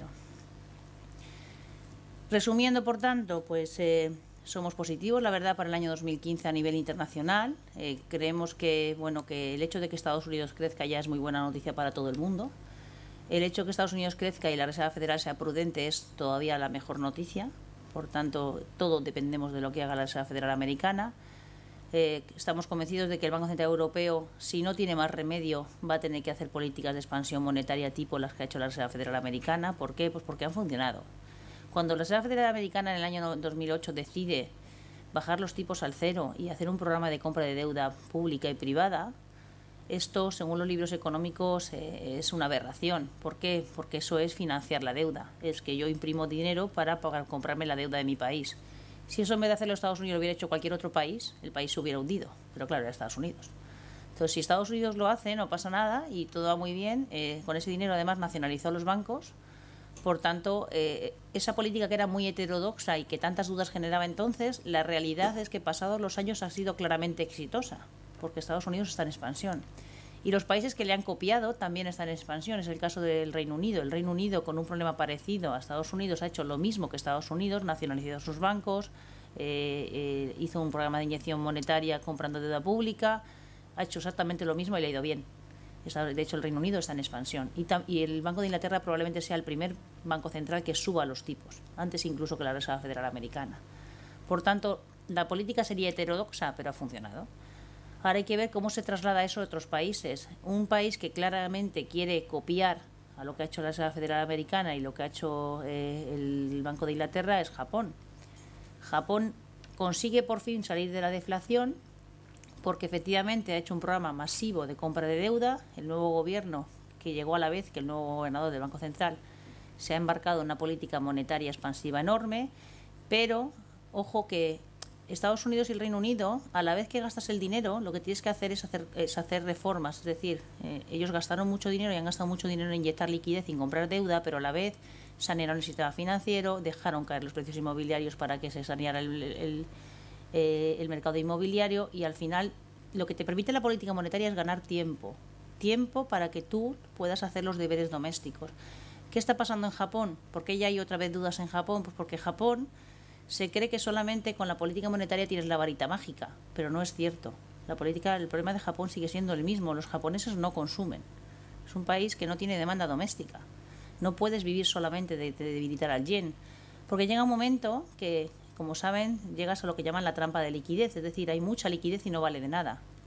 Resumiendo, por tanto, pues somos positivos, la verdad, para el año 2015 a nivel internacional. Creemos que el hecho de que Estados Unidos crezca ya es muy buena noticia para todo el mundo. El hecho de que Estados Unidos crezca y la Reserva Federal sea prudente es todavía la mejor noticia. Por tanto, todos dependemos de lo que haga la Reserva Federal americana. Estamos convencidos de que el Banco Central Europeo, si no tiene más remedio, va a tener que hacer políticas de expansión monetaria tipo las que ha hecho la Reserva Federal Americana. ¿Por qué? Pues porque han funcionado. Cuando la Reserva Federal Americana en el año 2008 decide bajar los tipos al cero y hacer un programa de compra de deuda pública y privada, esto, según los libros económicos, es una aberración. ¿Por qué? Porque eso es financiar la deuda. Es que yo imprimo dinero para comprarme la deuda de mi país. Si eso en vez de hacerlo Estados Unidos lo hubiera hecho cualquier otro país, el país se hubiera hundido. Pero claro, era Estados Unidos. Entonces, si Estados Unidos lo hace, no pasa nada y todo va muy bien. Con ese dinero, además, nacionalizó los bancos. Por tanto, esa política que era muy heterodoxa y que tantas dudas generaba entonces, la realidad es que pasados los años ha sido claramente exitosa, porque Estados Unidos está en expansión. Y los países que le han copiado también están en expansión. Es el caso del Reino Unido. El Reino Unido, con un problema parecido a Estados Unidos, ha hecho lo mismo que Estados Unidos, nacionalizado sus bancos, hizo un programa de inyección monetaria comprando deuda pública, ha hecho exactamente lo mismo y le ha ido bien. De hecho, el Reino Unido está en expansión. Y el Banco de Inglaterra probablemente sea el primer banco central que suba los tipos, antes incluso que la Reserva Federal Americana. Por tanto, la política sería heterodoxa, pero ha funcionado. Ahora hay que ver cómo se traslada eso a otros países. Un país que claramente quiere copiar a lo que ha hecho la Reserva Federal Americana y lo que ha hecho el Banco de Inglaterra es Japón. Japón consigue por fin salir de la deflación porque efectivamente ha hecho un programa masivo de compra de deuda. El nuevo gobierno, que llegó a la vez que el nuevo gobernador del Banco Central, se ha embarcado en una política monetaria expansiva enorme, pero ojo que Estados Unidos y el Reino Unido, a la vez que gastas el dinero, lo que tienes que hacer es hacer reformas. Es decir, ellos gastaron mucho dinero y han gastado mucho dinero en inyectar liquidez y en comprar deuda, pero a la vez sanearon el sistema financiero, dejaron caer los precios inmobiliarios para que se saneara el mercado inmobiliario y al final lo que te permite la política monetaria es ganar tiempo para que tú puedas hacer los deberes domésticos. ¿Qué está pasando en Japón? ¿Por qué ya hay otra vez dudas en Japón? Pues porque Japón se cree que solamente con la política monetaria tienes la varita mágica, pero no es cierto. El problema de Japón sigue siendo el mismo. Los japoneses no consumen. Es un país que no tiene demanda doméstica. No puedes vivir solamente de debilitar al yen, porque llega un momento que, como saben, llegas a lo que llaman la trampa de liquidez, es decir, hay mucha liquidez y no vale de nada.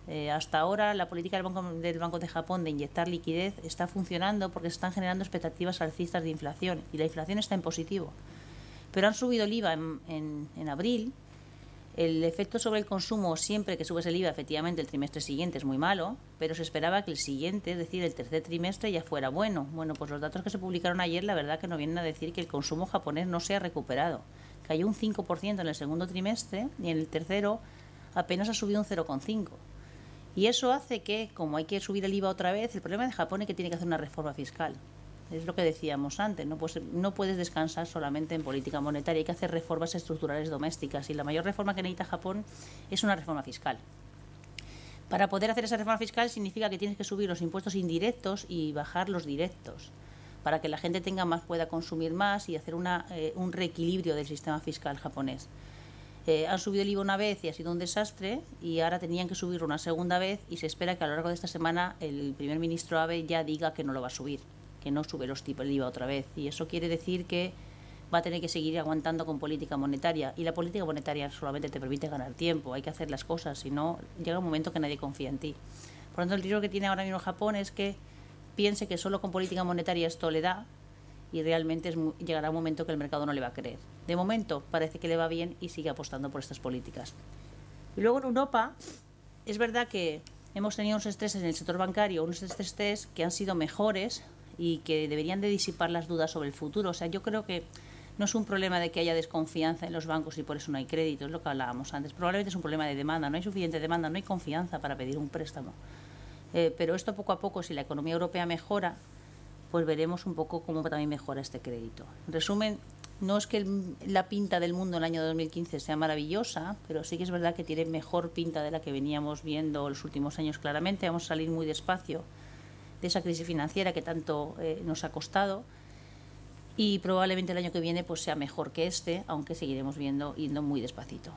Hasta ahora la política del Banco de Japón de inyectar liquidez está funcionando porque se están generando expectativas alcistas de inflación y la inflación está en positivo. Pero han subido el IVA en abril. El efecto sobre el consumo, siempre que subes el IVA, efectivamente el trimestre siguiente es muy malo, pero se esperaba que el siguiente, es decir, el tercer trimestre, ya fuera bueno. Bueno, pues los datos que se publicaron ayer, la verdad que no vienen a decir que el consumo japonés no se ha recuperado. Cayó un 5% en el segundo trimestre y en el tercero apenas ha subido un 0,5%. Y eso hace que, como hay que subir el IVA otra vez, el problema de Japón es que tiene que hacer una reforma fiscal. Es lo que decíamos antes, no puedes descansar solamente en política monetaria, hay que hacer reformas estructurales domésticas y la mayor reforma que necesita Japón es una reforma fiscal. Para poder hacer esa reforma fiscal significa que tienes que subir los impuestos indirectos y bajar los directos, para que la gente tenga más, pueda consumir más y hacer un reequilibrio del sistema fiscal japonés. Han subido el IVA una vez y ha sido un desastre y ahora tenían que subirlo una segunda vez y se espera que a lo largo de esta semana el primer ministro Abe ya diga que no lo va a subir, que no sube el IVA otra vez, y eso quiere decir que va a tener que seguir aguantando con política monetaria, y la política monetaria solamente te permite ganar tiempo, hay que hacer las cosas, si no llega un momento que nadie confía en ti. Por lo tanto, el riesgo que tiene ahora mismo Japón es que piense que solo con política monetaria esto le da y realmente llegará un momento que el mercado no le va a creer. De momento parece que le va bien y sigue apostando por estas políticas. Y luego en Europa es verdad que hemos tenido unos estreses en el sector bancario, unos estreses que han sido mejores y que deberían de disipar las dudas sobre el futuro. O sea, yo creo que no es un problema de que haya desconfianza en los bancos y por eso no hay crédito, es lo que hablábamos antes. Probablemente es un problema de demanda, no hay suficiente demanda, no hay confianza para pedir un préstamo. Pero esto poco a poco, si la economía europea mejora, pues veremos un poco cómo también mejora este crédito. En resumen, no es que la pinta del mundo en el año 2015 sea maravillosa, pero sí que es verdad que tiene mejor pinta de la que veníamos viendo los últimos años claramente. Vamos a salir muy despacio de esa crisis financiera que tanto nos ha costado y probablemente el año que viene pues sea mejor que este, aunque seguiremos yendo muy despacito.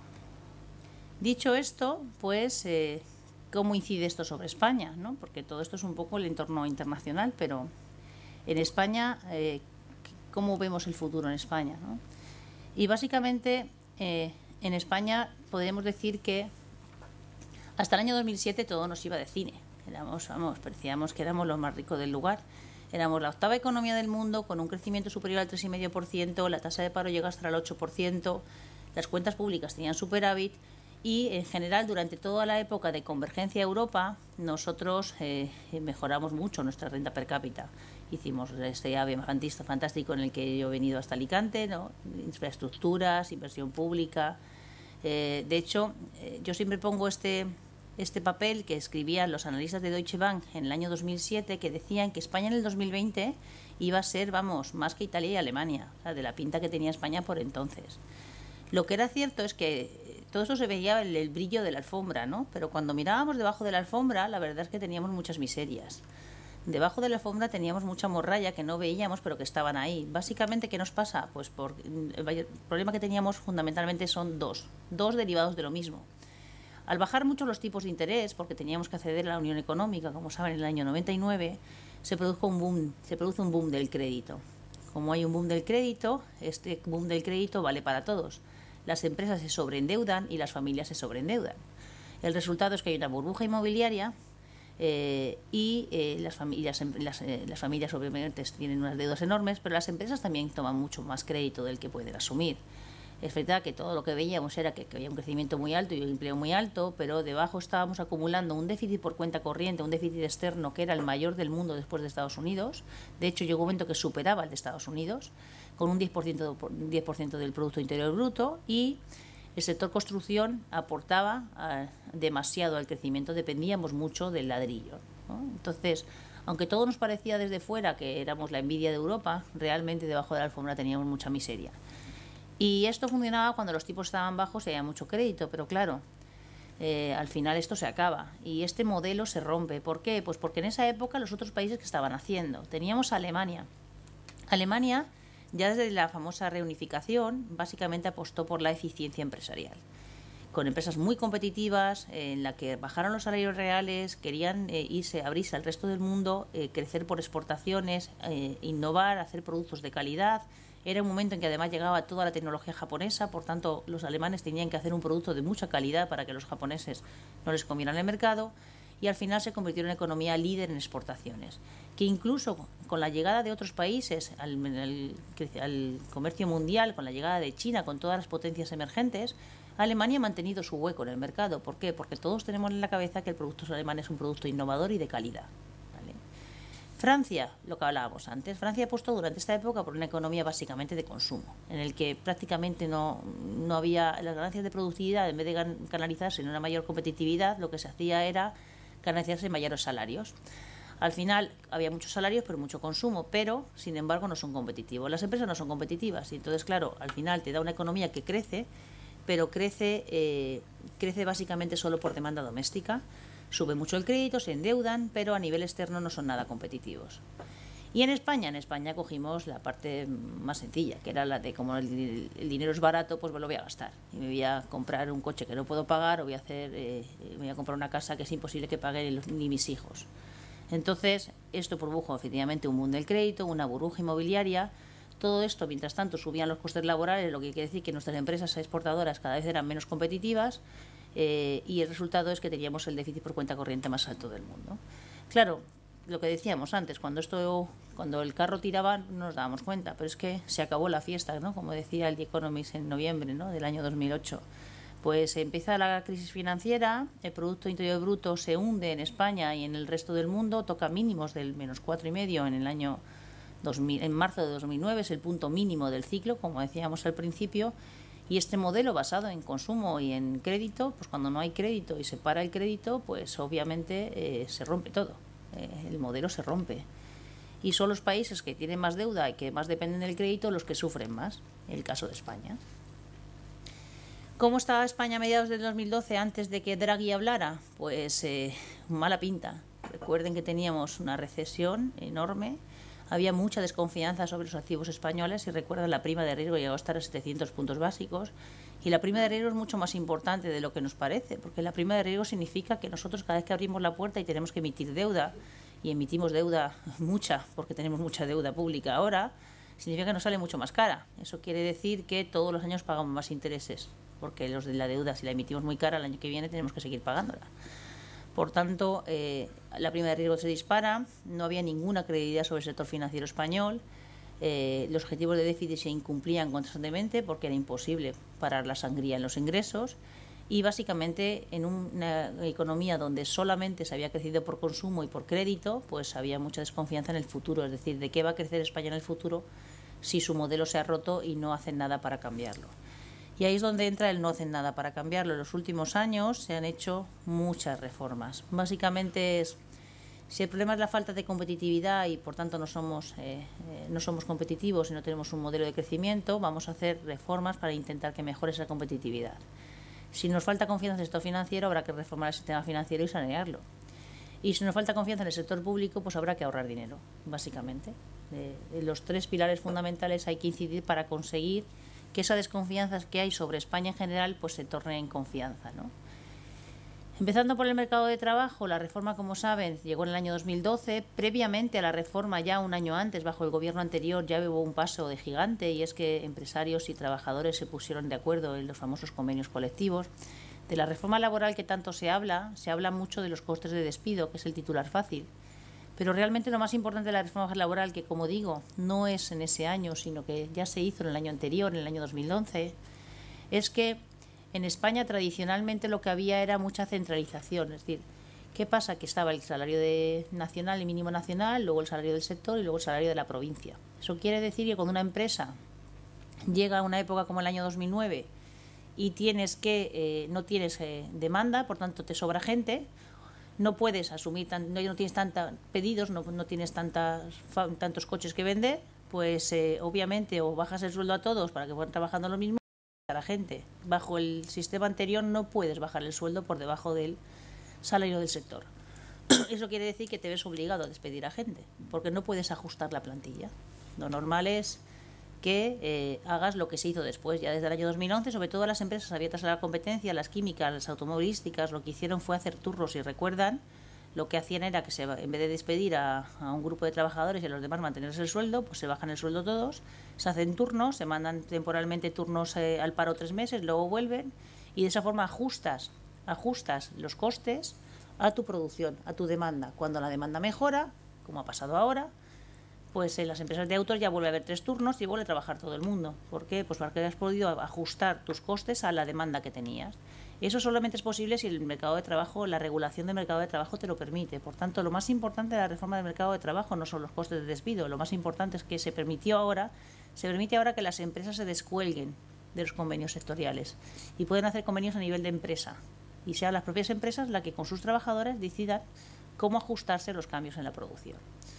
Dicho esto, pues ¿cómo incide esto sobre España? ¿No? Porque todo esto es un poco el entorno internacional, pero en España, ¿cómo vemos el futuro en España? ¿No? Y básicamente en España podemos decir que hasta el año 2007 todo nos iba de cine. Parecíamos que éramos los más ricos del lugar. Éramos la octava economía del mundo con un crecimiento superior al 3,5%, la tasa de paro llega hasta el 8%, las cuentas públicas tenían superávit y en general durante toda la época de convergencia a Europa nosotros mejoramos mucho nuestra renta per cápita. Hicimos este AVE fantástico en el que yo he venido hasta Alicante, ¿no? Infraestructuras, inversión pública. De hecho, yo siempre pongo este papel que escribían los analistas de Deutsche Bank en el año 2007, que decían que España en el 2020 iba a ser, más que Italia y Alemania, o sea, de la pinta que tenía España por entonces. Lo que era cierto es que todo eso se veía el brillo de la alfombra, ¿no? Pero cuando mirábamos debajo de la alfombra, la verdad es que teníamos muchas miserias. Debajo de la alfombra teníamos mucha morralla que no veíamos, pero que estaban ahí. Básicamente, ¿qué nos pasa? Pues el problema que teníamos fundamentalmente son dos derivados de lo mismo. Al bajar mucho los tipos de interés, porque teníamos que acceder a la Unión Económica, como saben, en el año 99, se produce un boom del crédito. Como hay un boom del crédito, este boom del crédito vale para todos. Las empresas se sobreendeudan y las familias se sobreendeudan. El resultado es que hay una burbuja inmobiliaria y las familias obviamente tienen unas deudas enormes, pero las empresas también toman mucho más crédito del que pueden asumir. Es verdad que todo lo que veíamos era que había un crecimiento muy alto y un empleo muy alto, pero debajo estábamos acumulando un déficit por cuenta corriente, un déficit externo que era el mayor del mundo después de Estados Unidos. De hecho, llegó un momento que superaba el de Estados Unidos, con un 10% del Producto Interior Bruto, y el sector construcción aportaba demasiado al crecimiento, dependíamos mucho del ladrillo, ¿no? Entonces, aunque todo nos parecía desde fuera que éramos la envidia de Europa, realmente debajo de la alfombra teníamos mucha miseria. Y esto funcionaba cuando los tipos estaban bajos y había mucho crédito, pero claro, al final esto se acaba y este modelo se rompe. ¿Por qué? Pues porque en esa época los otros países que estaban haciendo, teníamos a Alemania. Alemania, ya desde la famosa reunificación, básicamente apostó por la eficiencia empresarial, con empresas muy competitivas en la que bajaron los salarios reales, querían abrirse al resto del mundo, crecer por exportaciones, innovar, hacer productos de calidad. Era un momento en que además llegaba toda la tecnología japonesa, por tanto los alemanes tenían que hacer un producto de mucha calidad para que los japoneses no les comieran el mercado, y al final se convirtió en una economía líder en exportaciones, que incluso con la llegada de otros países al comercio mundial, con la llegada de China, con todas las potencias emergentes, Alemania ha mantenido su hueco en el mercado. ¿Por qué? Porque todos tenemos en la cabeza que el producto alemán es un producto innovador y de calidad. ¿Vale? Francia, lo que hablábamos antes, Francia apostó durante esta época por una economía básicamente de consumo, en el que prácticamente no había las ganancias de productividad, en vez de canalizarse en una mayor competitividad, lo que se hacía era canalizarse en mayores salarios. Al final había muchos salarios, pero mucho consumo, pero sin embargo no son competitivos. Las empresas no son competitivas y entonces, claro, al final te da una economía que crece, pero crece básicamente solo por demanda doméstica. Sube mucho el crédito, se endeudan, pero a nivel externo no son nada competitivos. Y en España cogimos la parte más sencilla, que era la de como el dinero es barato, pues me lo voy a gastar. Y me voy a comprar un coche que no puedo pagar o me voy a comprar una casa que es imposible que paguen ni mis hijos. Entonces, esto produjo efectivamente un boom del crédito, una burbuja inmobiliaria. Todo esto, mientras tanto, subían los costes laborales, lo que quiere decir que nuestras empresas exportadoras cada vez eran menos competitivas, y el resultado es que teníamos el déficit por cuenta corriente más alto del mundo. Claro, lo que decíamos antes, cuando el carro tiraba no nos dábamos cuenta, pero es que se acabó la fiesta, ¿no? Como decía el The Economist en noviembre, ¿no?, del año 2008. Pues empieza la crisis financiera, el Producto Interior Bruto se hunde en España y en el resto del mundo, toca mínimos del menos 4,5 en el año 2000, en marzo de 2009, es el punto mínimo del ciclo, como decíamos al principio, y este modelo basado en consumo y en crédito, pues cuando no hay crédito y se para el crédito, pues obviamente se rompe todo, el modelo se rompe. Y son los países que tienen más deuda y que más dependen del crédito los que sufren más, el caso de España. ¿Cómo estaba España a mediados del 2012 antes de que Draghi hablara? Pues mala pinta. Recuerden que teníamos una recesión enorme, había mucha desconfianza sobre los activos españoles y recuerden, la prima de riesgo llegó a estar a 700 puntos básicos, y la prima de riesgo es mucho más importante de lo que nos parece, porque la prima de riesgo significa que nosotros cada vez que abrimos la puerta y tenemos que emitir deuda, y emitimos deuda mucha porque tenemos mucha deuda pública ahora, significa que nos sale mucho más cara. Eso quiere decir que todos los años pagamos más intereses, porque los de la deuda, si la emitimos muy cara, el año que viene tenemos que seguir pagándola. Por tanto, la prima de riesgo se dispara, no había ninguna credibilidad sobre el sector financiero español, los objetivos de déficit se incumplían constantemente porque era imposible parar la sangría en los ingresos, y básicamente en una economía donde solamente se había crecido por consumo y por crédito, pues había mucha desconfianza en el futuro, es decir, de qué va a crecer España en el futuro si su modelo se ha roto y no hacen nada para cambiarlo. Y ahí es donde entra el no hacen nada para cambiarlo. En los últimos años se han hecho muchas reformas. Básicamente si el problema es la falta de competitividad y por tanto no somos competitivos y no tenemos un modelo de crecimiento, vamos a hacer reformas para intentar que mejore esa competitividad. Si nos falta confianza en el sector financiero, habrá que reformar el sistema financiero y sanearlo. Y si nos falta confianza en el sector público, pues habrá que ahorrar dinero, básicamente. Los tres pilares fundamentales hay que incidir para conseguir que esa desconfianza que hay sobre España en general pues se torne en confianza, ¿no? Empezando por el mercado de trabajo, la reforma, como saben, llegó en el año 2012. Previamente a la reforma, ya un año antes, bajo el gobierno anterior, ya hubo un paso de gigante, y es que empresarios y trabajadores se pusieron de acuerdo en los famosos convenios colectivos. De la reforma laboral que tanto se habla mucho de los costes de despido, que es el titular fácil. Pero realmente lo más importante de la reforma laboral, que como digo, no es en ese año, sino que ya se hizo en el año anterior, en el año 2011, es que en España tradicionalmente lo que había era mucha centralización. Es decir, ¿qué pasa? Que estaba el salario nacional y mínimo nacional, luego el salario del sector y luego el salario de la provincia. Eso quiere decir que cuando una empresa llega a una época como el año 2009 y no tienes demanda, por tanto te sobra gente, no puedes asumir, no tienes tantos pedidos, no tienes tantos coches que vender, pues obviamente o bajas el sueldo a todos para que vayan trabajando lo mismo, a la gente. Bajo el sistema anterior no puedes bajar el sueldo por debajo del salario del sector. Eso quiere decir que te ves obligado a despedir a gente, porque no puedes ajustar la plantilla. Lo normal es que hagas lo que se hizo después, ya desde el año 2011, sobre todo las empresas abiertas a la competencia, las químicas, las automovilísticas, lo que hicieron fue hacer turnos, y recuerdan lo que hacían era que en vez de despedir a un grupo de trabajadores y a los demás mantenerse el sueldo, pues se bajan el sueldo todos, se hacen turnos, se mandan temporalmente turnos al paro 3 meses, luego vuelven y de esa forma ajustas los costes a tu producción, a tu demanda. Cuando la demanda mejora, como ha pasado ahora, pues en las empresas de autos ya vuelve a haber 3 turnos y vuelve a trabajar todo el mundo. ¿Por qué? Pues porque has podido ajustar tus costes a la demanda que tenías. Eso solamente es posible si el mercado de trabajo, la regulación del mercado de trabajo te lo permite. Por tanto, lo más importante de la reforma del mercado de trabajo no son los costes de despido. Lo más importante es que se permite ahora que las empresas se descuelguen de los convenios sectoriales y pueden hacer convenios a nivel de empresa y sean las propias empresas las que con sus trabajadores decidan cómo ajustarse a los cambios en la producción.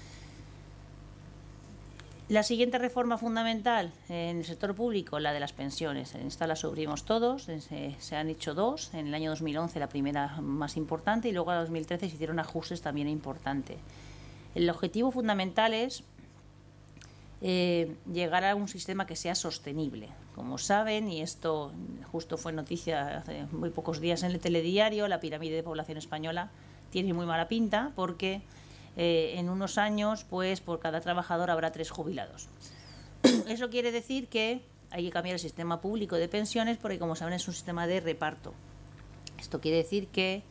La siguiente reforma fundamental en el sector público, la de las pensiones. En esta la sufrimos todos, se han hecho 2. En el año 2011 la primera más importante y luego en 2013 se hicieron ajustes también importantes. El objetivo fundamental es llegar a un sistema que sea sostenible. Como saben, y esto justo fue noticia hace muy pocos días en el telediario, la pirámide de población española tiene muy mala pinta porque en unos años, pues por cada trabajador habrá 3 jubilados. Eso quiere decir que hay que cambiar el sistema público de pensiones porque, como saben, es un sistema de reparto. Esto quiere decir que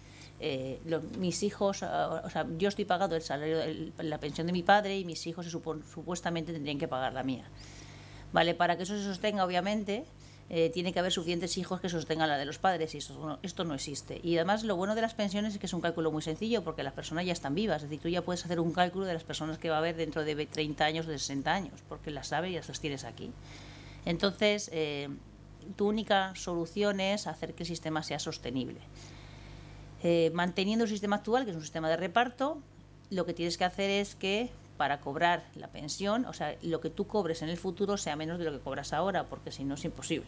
mis hijos, yo estoy pagando el salario, la pensión de mi padre y mis hijos supuestamente tendrían que pagar la mía. Vale, para que eso se sostenga, obviamente, tiene que haber suficientes hijos que sostengan la de los padres y esto no existe. Y además lo bueno de las pensiones es que es un cálculo muy sencillo porque las personas ya están vivas. Es decir, tú ya puedes hacer un cálculo de las personas que va a haber dentro de 30 años o de 60 años porque las sabes y las tienes aquí. Entonces, tu única solución es hacer que el sistema sea sostenible. Manteniendo el sistema actual, que es un sistema de reparto, lo que tienes que hacer es que para cobrar la pensión, o sea, lo que tú cobres en el futuro sea menos de lo que cobras ahora, porque si no es imposible.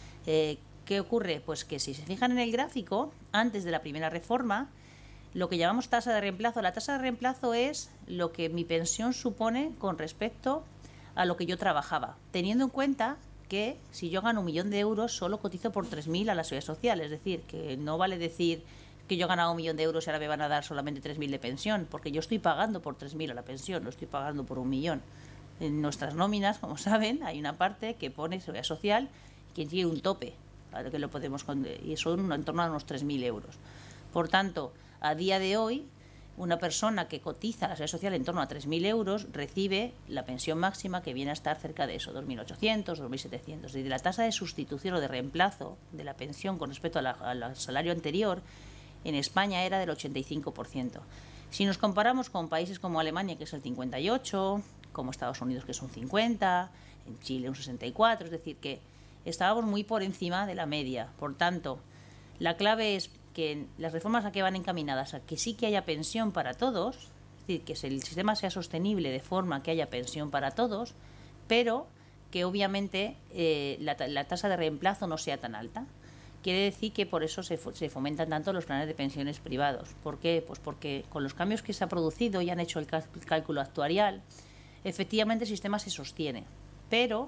¿Qué ocurre? Pues que si se fijan en el gráfico, antes de la primera reforma, lo que llamamos tasa de reemplazo, la tasa de reemplazo es lo que mi pensión supone con respecto a lo que yo trabajaba, teniendo en cuenta que si yo gano 1.000.000 de euros, solo cotizo por 3.000 a la seguridad social, es decir, que no vale decir que yo he ganado 1.000.000 de euros y ahora me van a dar solamente 3.000 de pensión, porque yo estoy pagando por 3.000 a la pensión, no estoy pagando por 1.000.000. En nuestras nóminas, como saben, hay una parte que pone seguridad social que tiene un tope, a lo que lo podemos, y son en torno a unos 3.000 euros. Por tanto, a día de hoy, una persona que cotiza a la seguridad social en torno a 3.000 euros recibe la pensión máxima que viene a estar cerca de eso, 2.800, 2.700. Y de la tasa de sustitución o de reemplazo de la pensión con respecto al salario anterior, en España era del 85%. Si nos comparamos con países como Alemania, que es el 58%, como Estados Unidos, que es un 50%, en Chile un 64%, es decir, que estábamos muy por encima de la media. Por tanto, la clave es que las reformas a que van encaminadas a que sí que haya pensión para todos, es decir, que el sistema sea sostenible de forma que haya pensión para todos, pero que obviamente la tasa de reemplazo no sea tan alta. Quiere decir que por eso se fomentan tanto los planes de pensiones privados. ¿Por qué? Pues porque con los cambios que se ha producido y han hecho el cálculo actuarial, efectivamente el sistema se sostiene, pero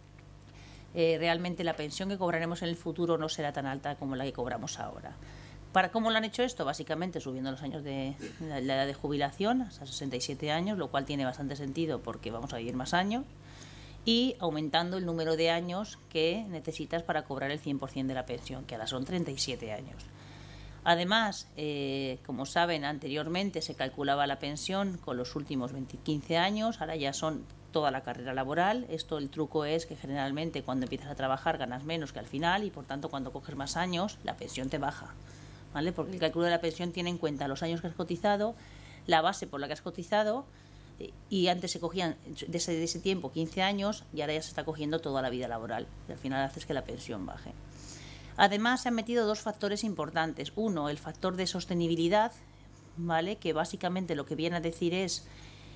realmente la pensión que cobraremos en el futuro no será tan alta como la que cobramos ahora. ¿Cómo lo han hecho esto? Básicamente subiendo los años de la edad de jubilación hasta 67 años, lo cual tiene bastante sentido porque vamos a vivir más años, y aumentando el número de años que necesitas para cobrar el 100% de la pensión, que ahora son 37 años. Además, como saben, anteriormente se calculaba la pensión con los últimos 15 años, ahora ya son toda la carrera laboral. El truco es que generalmente cuando empiezas a trabajar ganas menos que al final y por tanto cuando coges más años la pensión te baja, ¿vale? Porque el cálculo de la pensión tiene en cuenta los años que has cotizado, la base por la que has cotizado, y antes se cogían de ese tiempo 15 años y ahora ya se está cogiendo toda la vida laboral y al final haces que la pensión baje. Además se han metido 2 factores importantes. Uno, el factor de sostenibilidad, ¿vale? Que básicamente lo que viene a decir es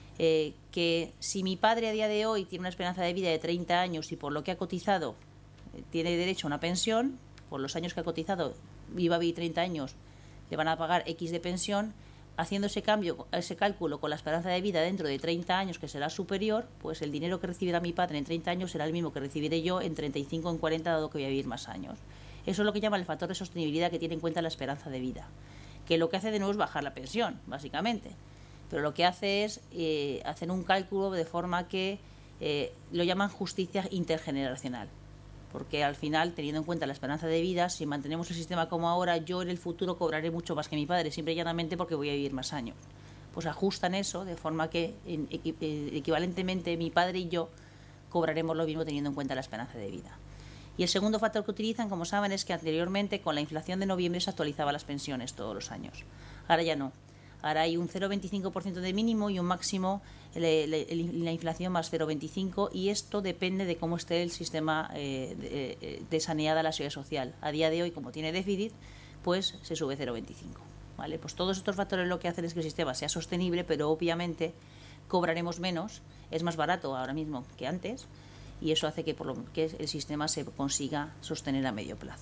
que si mi padre a día de hoy tiene una esperanza de vida de 30 años y por lo que ha cotizado tiene derecho a una pensión, por los años que ha cotizado iba a vivir 30 años, le van a pagar X de pensión. Haciendo ese cálculo con la esperanza de vida dentro de 30 años, que será superior, pues el dinero que recibirá mi padre en 30 años será el mismo que recibiré yo en 35 o en 40, dado que voy a vivir más años. Eso es lo que llaman el factor de sostenibilidad, que tiene en cuenta la esperanza de vida, que lo que hace de nuevo es bajar la pensión, básicamente. Pero lo que hace es hacer un cálculo de forma que lo llaman justicia intergeneracional. Porque al final, teniendo en cuenta la esperanza de vida, si mantenemos el sistema como ahora, yo en el futuro cobraré mucho más que mi padre, simple y llanamente porque voy a vivir más años. Pues ajustan eso de forma que equivalentemente mi padre y yo cobraremos lo mismo teniendo en cuenta la esperanza de vida. Y el segundo factor que utilizan, como saben, es que anteriormente con la inflación de noviembre se actualizaba las pensiones todos los años. Ahora ya no. Ahora hay un 0,25% de mínimo y un máximo, la inflación más 0,25%, y esto depende de cómo esté el sistema de saneada la seguridad social. A día de hoy, como tiene déficit, pues se sube 0,25%. ¿Vale? Pues todos estos factores lo que hacen es que el sistema sea sostenible, pero obviamente cobraremos menos, es más barato ahora mismo que antes, y eso hace que el sistema se consiga sostener a medio plazo.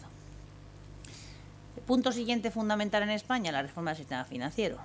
El punto siguiente fundamental en España, la reforma del sistema financiero.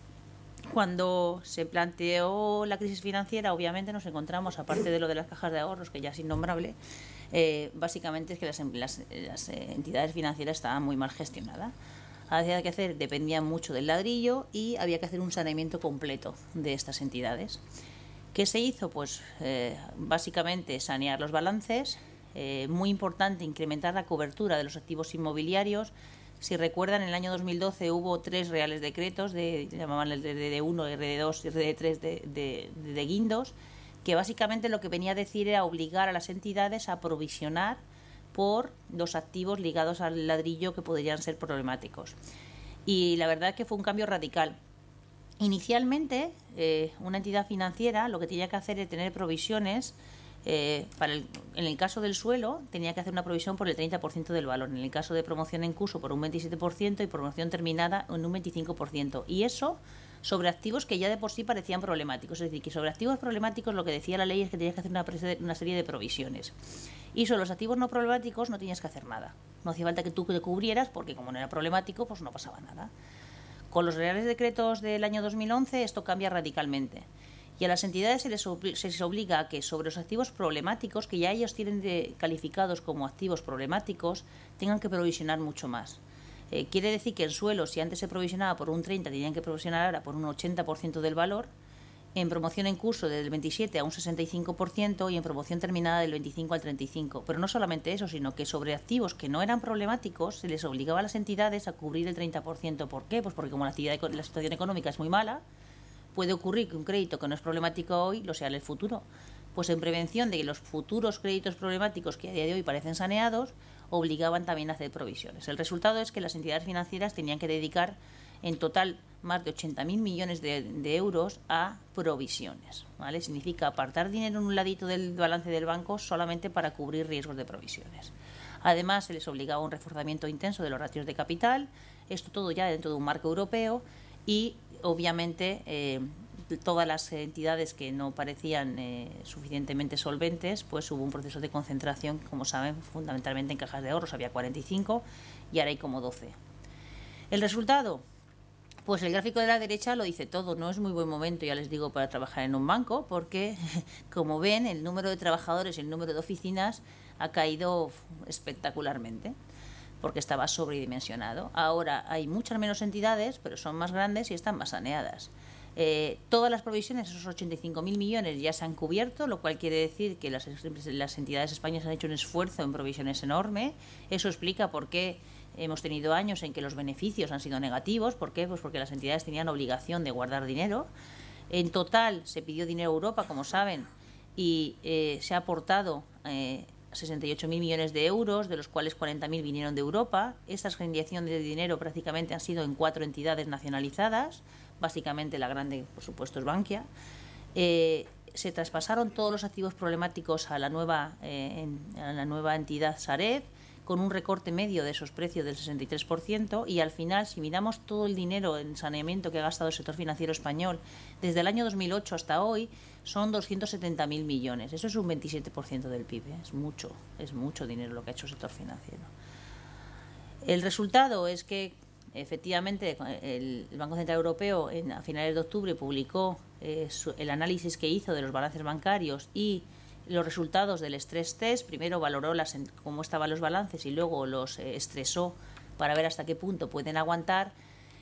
Cuando se planteó la crisis financiera, obviamente nos encontramos, aparte de lo de las cajas de ahorros, que ya es innombrable, básicamente es que las entidades financieras estaban muy mal gestionadas. Había que hacer, dependía mucho del ladrillo, y había que hacer un saneamiento completo de estas entidades. ¿Qué se hizo? Pues básicamente sanear los balances, muy importante incrementar la cobertura de los activos inmobiliarios. Si recuerdan, en el año 2012 hubo 3 reales decretos, llamaban el RD1, RD2 y RD3 de guindos, que básicamente lo que venía a decir era obligar a las entidades a provisionar por los activos ligados al ladrillo que podrían ser problemáticos. Y la verdad es que fue un cambio radical. Inicialmente, una entidad financiera lo que tenía que hacer era tener provisiones. En el caso del suelo, tenía que hacer una provisión por el 30% del valor. En el caso de promoción en curso, por un 27%, y promoción terminada en un 25%. Y eso sobre activos que ya de por sí parecían problemáticos. Es decir, que sobre activos problemáticos lo que decía la ley es que tenías que hacer una serie de provisiones. Y sobre los activos no problemáticos no tenías que hacer nada. No hacía falta que tú te cubrieras, porque como no era problemático, pues no pasaba nada. Con los reales decretos del año 2011 esto cambia radicalmente. Y a las entidades se les obliga a que sobre los activos problemáticos, que ya ellos tienen calificados como activos problemáticos, tengan que provisionar mucho más. Quiere decir que en suelo, si antes se provisionaba por un 30%, tenían que provisionar ahora por un 80% del valor. En promoción en curso del 27 a un 65% y en promoción terminada del 25 al 35%. Pero no solamente eso, sino que sobre activos que no eran problemáticos se les obligaba a las entidades a cubrir el 30%. ¿Por qué? Pues porque como la situación económica es muy mala, puede ocurrir que un crédito que no es problemático hoy lo sea en el futuro. Pues en prevención de que los futuros créditos problemáticos que a día de hoy parecen saneados, obligaban también a hacer provisiones. El resultado es que las entidades financieras tenían que dedicar en total más de 80.000 millones de euros a provisiones, ¿vale? Significa apartar dinero en un ladito del balance del banco solamente para cubrir riesgos de provisiones. Además, se les obligaba a un reforzamiento intenso de los ratios de capital, esto todo ya dentro de un marco europeo, y obviamente todas las entidades que no parecían suficientemente solventes, pues hubo un proceso de concentración, como saben, fundamentalmente en cajas de ahorros. Había 45 y ahora hay como 12. ¿El resultado? Pues el gráfico de la derecha lo dice todo. No es muy buen momento, ya les digo, para trabajar en un banco, porque, como ven, el número de trabajadores y el número de oficinas ha caído espectacularmente, porque estaba sobredimensionado. Ahora hay muchas menos entidades, pero son más grandes y están más saneadas. Todas las provisiones, esos 85.000 millones, ya se han cubierto, lo cual quiere decir que las entidades españolas han hecho un esfuerzo en provisiones enorme. Eso explica por qué hemos tenido años en que los beneficios han sido negativos. ¿Por qué? Pues porque las entidades tenían obligación de guardar dinero. En total se pidió dinero a Europa, como saben, y se ha aportado 68.000 millones de euros, de los cuales 40.000 vinieron de Europa. Esta generación de dinero prácticamente han sido en 4 entidades nacionalizadas. Básicamente la grande, por supuesto, es Bankia. Se traspasaron todos los activos problemáticos a la nueva entidad Sareb, con un recorte medio de esos precios del 63%, y al final, si miramos todo el dinero en saneamiento que ha gastado el sector financiero español desde el año 2008 hasta hoy, son 270.000 millones. Eso es un 27% del PIB. Es mucho dinero lo que ha hecho el sector financiero. El resultado es que, efectivamente, el Banco Central Europeo a finales de octubre publicó el análisis que hizo de los balances bancarios y los resultados del stress test. Primero valoró cómo estaban los balances y luego los estresó para ver hasta qué punto pueden aguantar.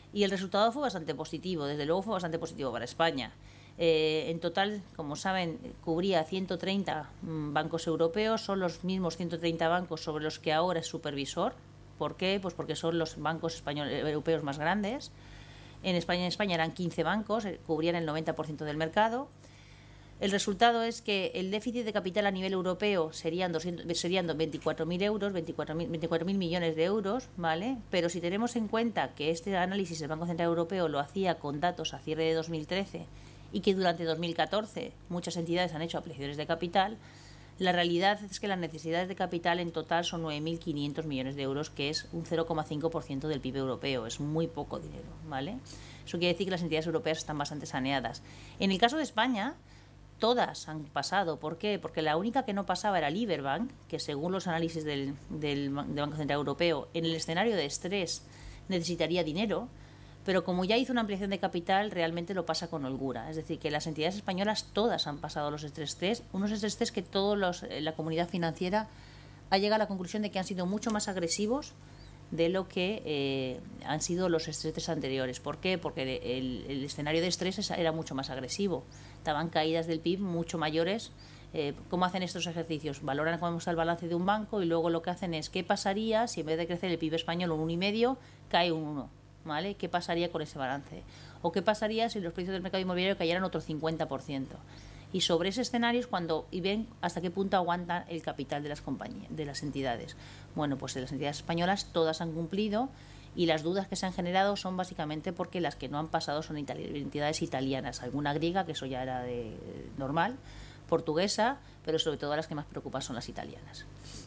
Y el resultado fue bastante positivo, desde luego fue bastante positivo para España. En total, como saben, cubría 130 bancos europeos, son los mismos 130 bancos sobre los que ahora es supervisor. ¿Por qué? Pues porque son los bancos europeos más grandes. En España eran 15 bancos, cubrían el 90% del mercado. El resultado es que el déficit de capital a nivel europeo serían 24.000 euros, 24.000 millones de euros, ¿vale? Pero si tenemos en cuenta que este análisis del Banco Central Europeo lo hacía con datos a cierre de 2013 y que durante 2014 muchas entidades han hecho ampliaciones de capital, la realidad es que las necesidades de capital en total son 9.500 millones de euros, que es un 0,5% del PIB europeo. Es muy poco dinero, ¿vale? Eso quiere decir que las entidades europeas están bastante saneadas. En el caso de España, todas han pasado. ¿Por qué? Porque la única que no pasaba era Liberbank, que según los análisis del Banco Central Europeo, en el escenario de estrés necesitaría dinero, pero como ya hizo una ampliación de capital, realmente lo pasa con holgura. Es decir, que las entidades españolas todas han pasado los estrés test, unos estrés test que la comunidad financiera ha llegado a la conclusión de que han sido mucho más agresivos de lo que han sido los estrés test anteriores. ¿Por qué? Porque el escenario de estrés era mucho más agresivo. Estaban caídas del PIB mucho mayores. ¿Cómo hacen estos ejercicios? Valoran cómo está el balance de un banco y luego lo que hacen es ¿qué pasaría si en vez de crecer el PIB español un 1,5 cae un 1? ¿Vale? ¿Qué pasaría con ese balance? ¿O qué pasaría si los precios del mercado inmobiliario cayeran otro 50%? Y sobre ese escenario es cuando y ven hasta qué punto aguantan el capital de las compañías, de las entidades. Bueno, pues las entidades españolas todas han cumplido y las dudas que se han generado son básicamente porque las que no han pasado son entidades italianas, alguna griega, que eso ya era normal, portuguesa, pero sobre todo las que más preocupan son las italianas.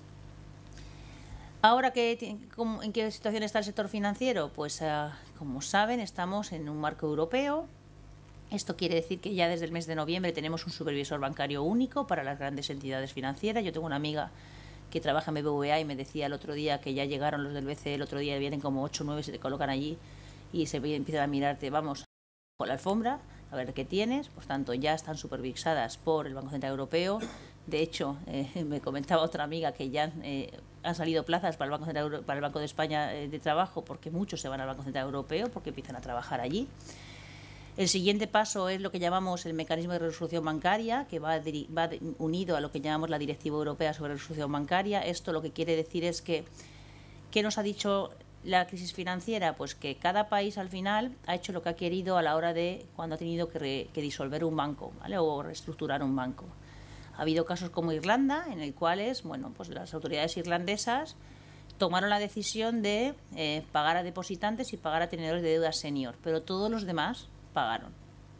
Ahora, ¿en qué situación está el sector financiero? Pues, como saben, estamos en un marco europeo. Esto quiere decir que ya desde el mes de noviembre tenemos un supervisor bancario único para las grandes entidades financieras. Yo tengo una amiga que trabaja en BBVA y me decía el otro día que ya llegaron los del BCE, el otro día vienen como 8 o 9, se te colocan allí y se empiezan a mirarte, vamos, con la alfombra, a ver qué tienes. Por tanto, ya están supervisadas por el Banco Central Europeo. De hecho, me comentaba otra amiga que ya han salido plazas para el Banco de España de trabajo, porque muchos se van al Banco Central Europeo porque empiezan a trabajar allí. El siguiente paso es lo que llamamos el mecanismo de resolución bancaria, que va unido a lo que llamamos la Directiva Europea sobre Resolución Bancaria. Esto lo que quiere decir es que, ¿qué nos ha dicho la crisis financiera? Pues que cada país al final ha hecho lo que ha querido a la hora de cuando ha tenido que disolver un banco, ¿vale? O reestructurar un banco. Ha habido casos como Irlanda, en el cual pues las autoridades irlandesas tomaron la decisión de pagar a depositantes y pagar a tenedores de deuda senior, pero todos los demás pagaron.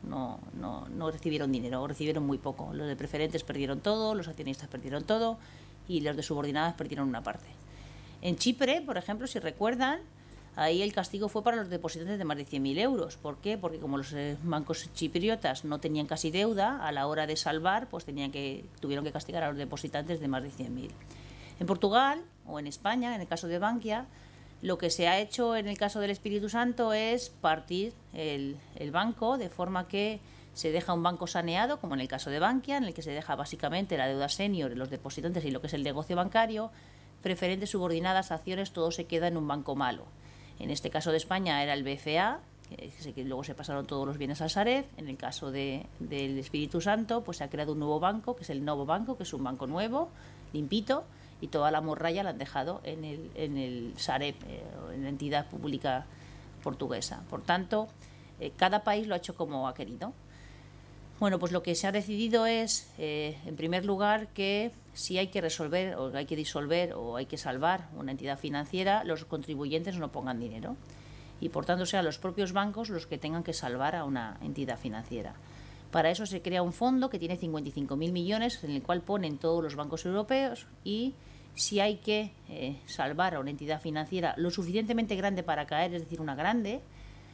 No recibieron dinero, o recibieron muy poco. Los de preferentes perdieron todo, los accionistas perdieron todo y los de subordinadas perdieron una parte. En Chipre, por ejemplo, si recuerdan, ahí el castigo fue para los depositantes de más de 100.000 euros. ¿Por qué? Porque como los bancos chipriotas no tenían casi deuda, a la hora de salvar, pues tuvieron que castigar a los depositantes de más de 100.000. En Portugal o en España, en el caso de Bankia, lo que se ha hecho en el caso del Espíritu Santo es partir el banco de forma que se deja un banco saneado, como en el caso de Bankia, en el que se deja básicamente la deuda senior, los depositantes y lo que es el negocio bancario, preferentes, subordinadas, acciones, todo se queda en un banco malo. En este caso de España era el BFA, que luego se pasaron todos los bienes al Sareb. En el caso del Espíritu Santo, pues se ha creado un nuevo banco, que es el Novo Banco, que es un banco nuevo, limpito, y toda la morralla la han dejado en el Sareb, en la entidad pública portuguesa. Por tanto, cada país lo ha hecho como ha querido. Bueno, pues lo que se ha decidido es, en primer lugar, que si hay que resolver o hay que disolver o hay que salvar una entidad financiera, los contribuyentes no pongan dinero. Y por tanto sean los propios bancos los que tengan que salvar a una entidad financiera. Para eso se crea un fondo que tiene 55.000 millones en el cual ponen todos los bancos europeos y si hay que salvar a una entidad financiera lo suficientemente grande para caer, es decir, una grande,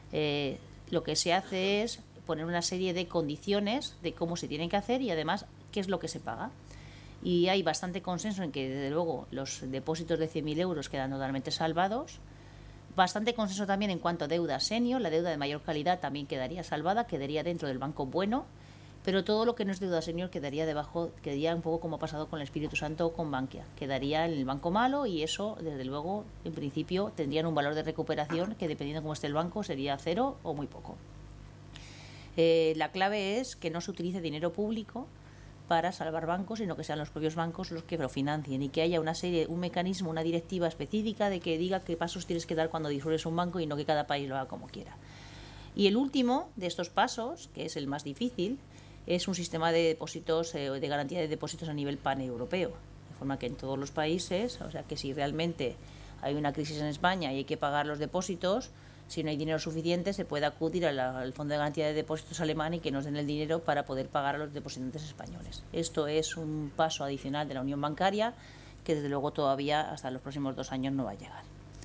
lo que se hace es poner una serie de condiciones de cómo se tienen que hacer y además qué es lo que se paga. Y hay bastante consenso en que, desde luego, los depósitos de 100.000 euros quedan totalmente salvados. Bastante consenso también en cuanto a deuda senior. La deuda de mayor calidad también quedaría salvada, quedaría dentro del banco bueno. Pero todo lo que no es deuda senior quedaría debajo, quedaría un poco como ha pasado con el Espíritu Santo o con Bankia. Quedaría en el banco malo y eso, desde luego, en principio tendrían un valor de recuperación que, dependiendo de cómo esté el banco, sería cero o muy poco. La clave es que no se utilice dinero público para salvar bancos, sino que sean los propios bancos los que lo financien y que haya una serie, un mecanismo, una directiva específica de que diga qué pasos tienes que dar cuando disuelves un banco y no que cada país lo haga como quiera. Y el último de estos pasos, que es el más difícil, es un sistema de depósitos, de garantía de depósitos a nivel paneuropeo, de forma que en todos los países, o sea que si realmente hay una crisis en España y hay que pagar los depósitos, si no hay dinero suficiente se puede acudir al Fondo de Garantía de Depósitos alemán y que nos den el dinero para poder pagar a los depositantes españoles. Esto es un paso adicional de la unión bancaria que desde luego todavía hasta los próximos 2 años no va a llegar.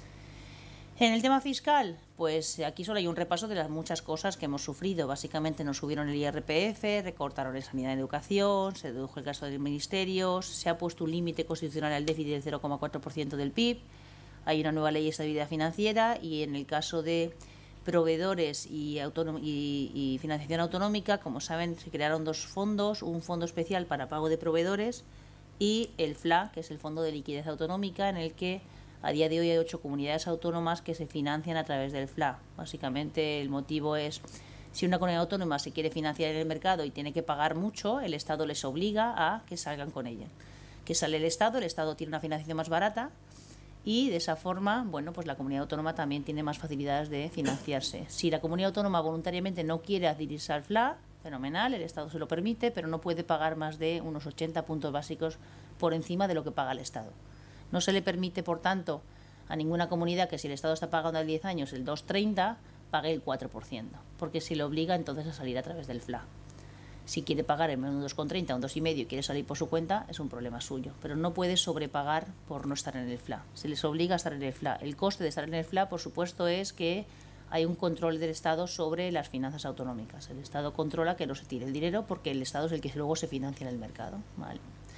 En el tema fiscal, pues aquí solo hay un repaso de las muchas cosas que hemos sufrido. Básicamente nos subieron el IRPF, recortaron en sanidad y educación, se redujo el gasto de ministerios, se ha puesto un límite constitucional al déficit del 0,4% del PIB, hay una nueva ley de estabilidad financiera y en el caso de proveedores y financiación autonómica, como saben, se crearon 2 fondos, un fondo especial para pago de proveedores y el FLA, que es el Fondo de Liquidez Autonómica, en el que a día de hoy hay 8 comunidades autónomas que se financian a través del FLA. Básicamente el motivo es, si una comunidad autónoma se quiere financiar en el mercado y tiene que pagar mucho, el Estado les obliga a que salgan con ella. Que sale el Estado tiene una financiación más barata y de esa forma, bueno, pues la comunidad autónoma también tiene más facilidades de financiarse. Si la comunidad autónoma voluntariamente no quiere adherirse al FLA, fenomenal, el Estado se lo permite, pero no puede pagar más de unos 80 puntos básicos por encima de lo que paga el Estado. No se le permite, por tanto, a ninguna comunidad que si el Estado está pagando a 10 años el 2,30, pague el 4%, porque si le obliga entonces a salir a través del FLA. Si quiere pagar en un 2,30, un 2,5 y quiere salir por su cuenta, es un problema suyo, pero no puede sobrepagar por no estar en el FLA. Se les obliga a estar en el FLA. El coste de estar en el FLA, por supuesto, es que hay un control del Estado sobre las finanzas autonómicas. El Estado controla que no se tire el dinero porque el Estado es el que luego se financia en el mercado. Vale.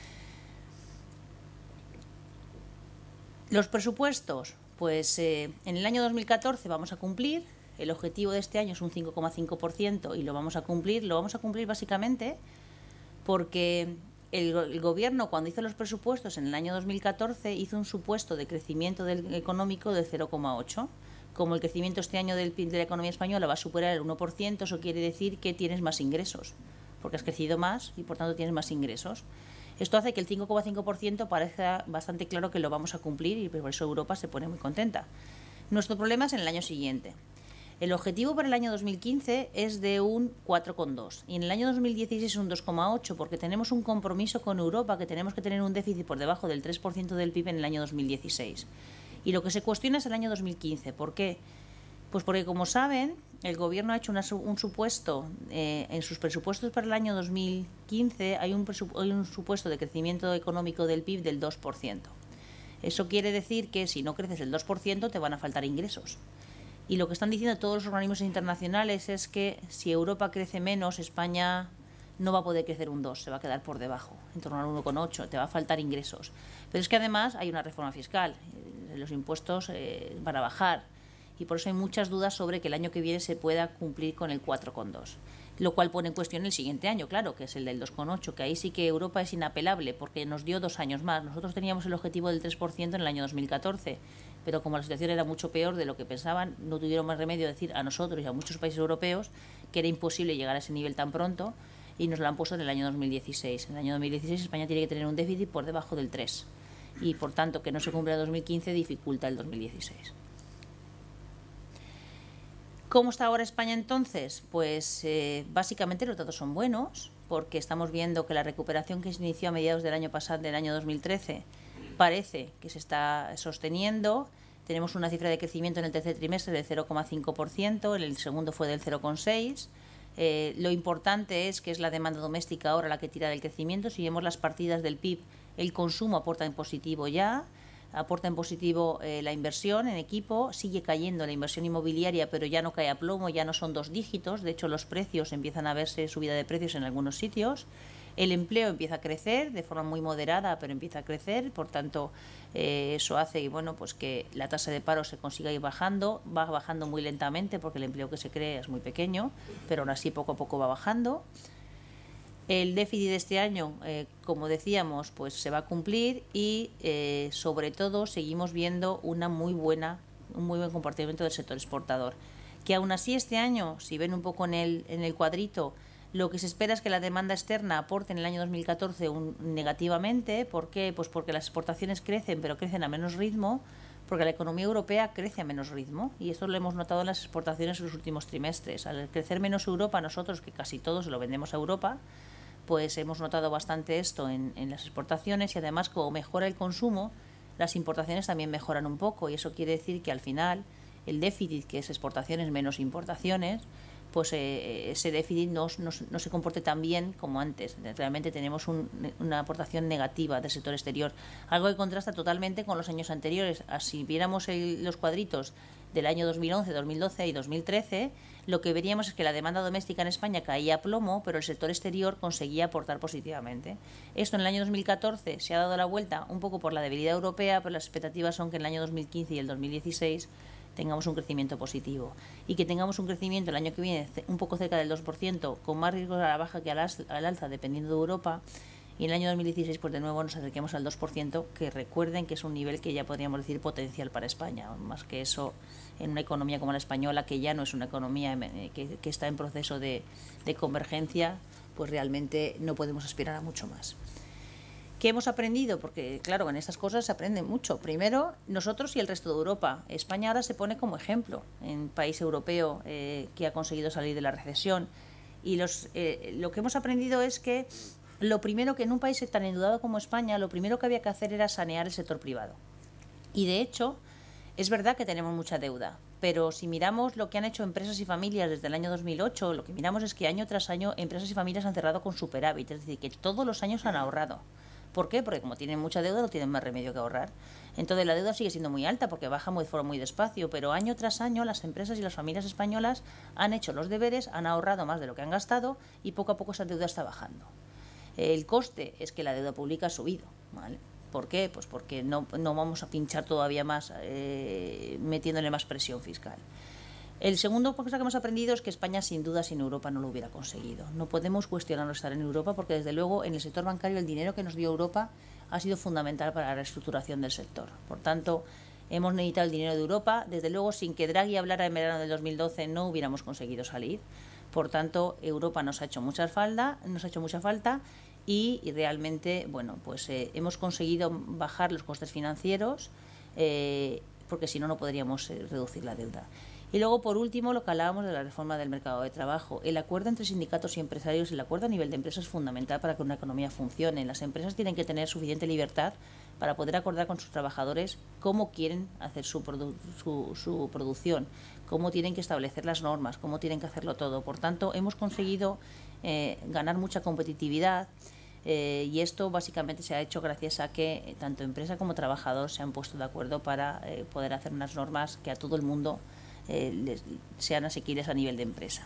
Los presupuestos, pues en el año 2014 vamos a cumplir, el objetivo de este año es un 5,5% y lo vamos a cumplir básicamente porque el gobierno cuando hizo los presupuestos en el año 2014 hizo un supuesto de crecimiento económico de 0,8%. Como el crecimiento este año del PIB de la economía española va a superar el 1%, eso quiere decir que tienes más ingresos, porque has crecido más y por tanto tienes más ingresos. Esto hace que el 5,5% parezca bastante claro que lo vamos a cumplir y por eso Europa se pone muy contenta. Nuestro problema es en el año siguiente. El objetivo para el año 2015 es de un 4,2 y en el año 2016 un 2,8 porque tenemos un compromiso con Europa que tenemos que tener un déficit por debajo del 3% del PIB en el año 2016. Y lo que se cuestiona es el año 2015. ¿Por qué? Pues porque, como saben, el Gobierno ha hecho un supuesto, en sus presupuestos para el año 2015 hay un supuesto de crecimiento económico del PIB del 2%. Eso quiere decir que si no creces el 2% te van a faltar ingresos. Y lo que están diciendo todos los organismos internacionales es que si Europa crece menos, España no va a poder crecer un 2, se va a quedar por debajo, en torno al 1,8, te va a faltar ingresos. Pero es que además hay una reforma fiscal, los impuestos van a bajar. Y por eso hay muchas dudas sobre que el año que viene se pueda cumplir con el 4,2. Lo cual pone en cuestión el siguiente año, claro, que es el del 2,8, que ahí sí que Europa es inapelable porque nos dio 2 años más. Nosotros teníamos el objetivo del 3% en el año 2014, pero como la situación era mucho peor de lo que pensaban, no tuvieron más remedio de decir a nosotros y a muchos países europeos que era imposible llegar a ese nivel tan pronto y nos lo han puesto en el año 2016. En el año 2016 España tiene que tener un déficit por debajo del 3 y, por tanto, que no se cumpla el 2015 dificulta el 2016. ¿Cómo está ahora España entonces? Pues básicamente los datos son buenos porque estamos viendo que la recuperación que se inició a mediados del año pasado, del año 2013, parece que se está sosteniendo. Tenemos una cifra de crecimiento en el tercer trimestre del 0,5%, en el segundo fue del 0,6%. Lo importante es que es la demanda doméstica ahora la que tira del crecimiento. Si vemos las partidas del PIB, el consumo aporta en positivo ya. Aporta en positivo la inversión en equipo, sigue cayendo la inversión inmobiliaria, pero ya no cae a plomo, ya no son 2 dígitos, de hecho los precios empiezan a verse subida de precios en algunos sitios, el empleo empieza a crecer de forma muy moderada, pero empieza a crecer, por tanto eso hace pues que la tasa de paro se consiga ir bajando, va bajando muy lentamente porque el empleo que se crea es muy pequeño, pero aún así poco a poco va bajando. El déficit de este año, como decíamos, pues se va a cumplir y sobre todo seguimos viendo un muy buen comportamiento del sector exportador. Que aún así este año, si ven un poco en el cuadrito, lo que se espera es que la demanda externa aporte en el año 2014 negativamente. ¿Por qué? Pues porque las exportaciones crecen, pero crecen a menos ritmo, porque la economía europea crece a menos ritmo, y esto lo hemos notado en las exportaciones en los últimos trimestres. Al crecer menos Europa, nosotros, que casi todos lo vendemos a Europa, pues hemos notado bastante esto en las exportaciones, y además, como mejora el consumo, las importaciones también mejoran un poco, y eso quiere decir que al final el déficit, que es exportaciones menos importaciones, pues ese déficit no se comporte tan bien como antes. Realmente tenemos una aportación negativa del sector exterior, algo que contrasta totalmente con los años anteriores. Si viéramos los cuadritos del año 2011, 2012 y 2013, lo que veríamos es que la demanda doméstica en España caía a plomo, pero el sector exterior conseguía aportar positivamente. Esto en el año 2014 se ha dado la vuelta un poco por la debilidad europea, pero las expectativas son que en el año 2015 y el 2016 tengamos un crecimiento positivo, y que tengamos un crecimiento el año que viene un poco cerca del 2%, con más riesgos a la baja que al alza, dependiendo de Europa, y en el año 2016 pues de nuevo nos acerquemos al 2%, que recuerden que es un nivel que ya podríamos decir potencial para España. Más que eso, en una economía como la española, que ya no es una economía que está en proceso de convergencia, pues realmente no podemos aspirar a mucho más. ¿Qué hemos aprendido? Porque, claro, en estas cosas se aprende mucho. Primero, nosotros y el resto de Europa. España ahora se pone como ejemplo en país europeo que ha conseguido salir de la recesión. Y lo que hemos aprendido es que lo primero, que en un país tan endeudado como España, lo primero que había que hacer era sanear el sector privado. Y, de hecho, es verdad que tenemos mucha deuda, pero si miramos lo que han hecho empresas y familias desde el año 2008, lo que miramos es que año tras año empresas y familias han cerrado con superávit, es decir, que todos los años han ahorrado. ¿Por qué? Porque como tienen mucha deuda, no tienen más remedio que ahorrar. Entonces la deuda sigue siendo muy alta porque baja muy despacio, pero año tras año las empresas y las familias españolas han hecho los deberes, han ahorrado más de lo que han gastado, y poco a poco esa deuda está bajando. El coste es que la deuda pública ha subido, ¿vale? ¿Por qué? Pues porque no vamos a pinchar todavía más metiéndole más presión fiscal. El segundo cosa que hemos aprendido es que España, sin duda, sin Europa no lo hubiera conseguido. No podemos cuestionarlo estar en Europa, porque desde luego en el sector bancario el dinero que nos dio Europa ha sido fundamental para la reestructuración del sector. Por tanto, hemos necesitado el dinero de Europa. Desde luego, sin que Draghi hablara en verano del 2012, no hubiéramos conseguido salir. Por tanto, Europa nos ha hecho mucha falta, y realmente, bueno, pues hemos conseguido bajar los costes financieros, porque si no, no podríamos reducir la deuda. Y luego, por último, lo que hablábamos de la reforma del mercado de trabajo. El acuerdo entre sindicatos y empresarios, el acuerdo a nivel de empresa, es fundamental para que una economía funcione. Las empresas tienen que tener suficiente libertad para poder acordar con sus trabajadores cómo quieren hacer su producción, cómo tienen que establecer las normas, cómo tienen que hacerlo todo. Por tanto, hemos conseguido ganar mucha competitividad, y esto básicamente se ha hecho gracias a que tanto empresa como trabajador se han puesto de acuerdo para poder hacer unas normas que a todo el mundo sean asequibles a nivel de empresa.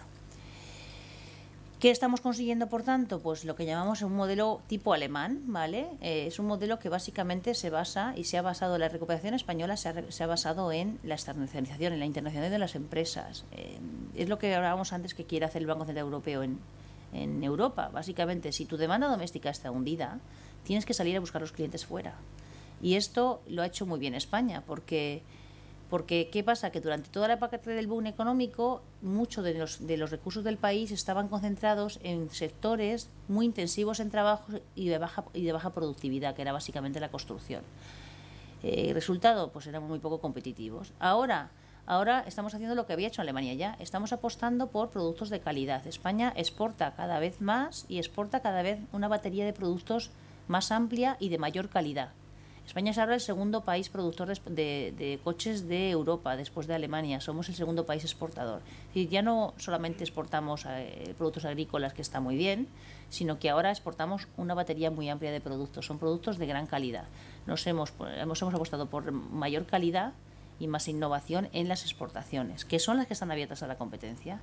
¿Qué estamos consiguiendo, por tanto? Pues lo que llamamos un modelo tipo alemán, ¿vale? Es un modelo que básicamente se basa y se ha basado, la recuperación española se ha basado en la externalización, en la internacionalización de las empresas. Es lo que hablábamos antes que quiere hacer el Banco Central Europeo en Europa. Básicamente, si tu demanda doméstica está hundida, tienes que salir a buscar los clientes fuera. Y esto lo ha hecho muy bien España, porque ¿qué pasa? Que durante toda la parte del boom económico, muchos de los recursos del país estaban concentrados en sectores muy intensivos en trabajo y de baja productividad, que era básicamente la construcción. Resultado, pues éramos muy poco competitivos. Ahora estamos haciendo lo que había hecho Alemania ya. Estamos apostando por productos de calidad. España exporta cada vez más y exporta cada vez una batería de productos más amplia y de mayor calidad. España es ahora el segundo país productor de coches de Europa, después de Alemania. Somos el segundo país exportador. Y ya no solamente exportamos productos agrícolas, que está muy bien, sino que ahora exportamos una batería muy amplia de productos. Son productos de gran calidad. Hemos apostado por mayor calidad y más innovación en las exportaciones, que son las que están abiertas a la competencia.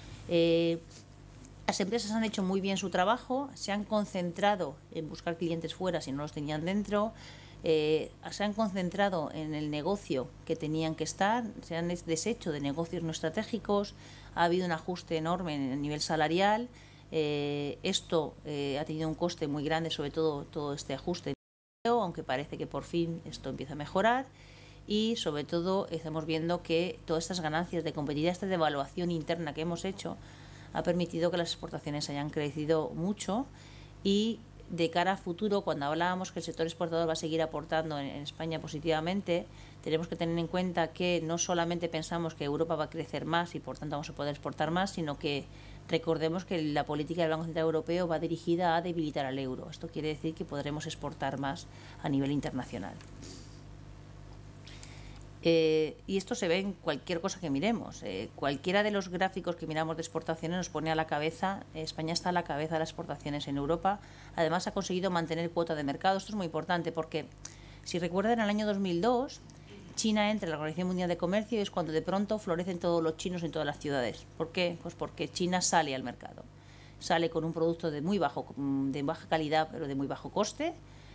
Las empresas han hecho muy bien su trabajo, se han concentrado en buscar clientes fuera si no los tenían dentro. Se han concentrado en el negocio que tenían que estar, se han deshecho de negocios no estratégicos, ha habido un ajuste enorme en el nivel salarial, Esto ha tenido un coste muy grande, sobre todo este ajuste, aunque parece que por fin esto empieza a mejorar. Y sobre todo estamos viendo que todas estas ganancias de competitividad, esta devaluación interna que hemos hecho, ha permitido que las exportaciones hayan crecido mucho. Y de cara a futuro, cuando hablábamos que el sector exportador va a seguir aportando en España positivamente, tenemos que tener en cuenta que no solamente pensamos que Europa va a crecer más y por tanto vamos a poder exportar más, sino que recordemos que la política del Banco Central Europeo va dirigida a debilitar al euro. Esto quiere decir que podremos exportar más a nivel internacional. Y esto se ve en cualquier cosa que miremos. Cualquiera de los gráficos que miramos de exportaciones nos pone a la cabeza, España está a la cabeza de las exportaciones en Europa. Además ha conseguido mantener cuota de mercado. Esto es muy importante porque, si recuerdan, en el año 2002 China entra en la Organización Mundial de Comercio y es cuando de pronto florecen todos los chinos en todas las ciudades. ¿Por qué? Pues porque China sale al mercado. Sale con un producto de baja calidad pero de muy bajo coste.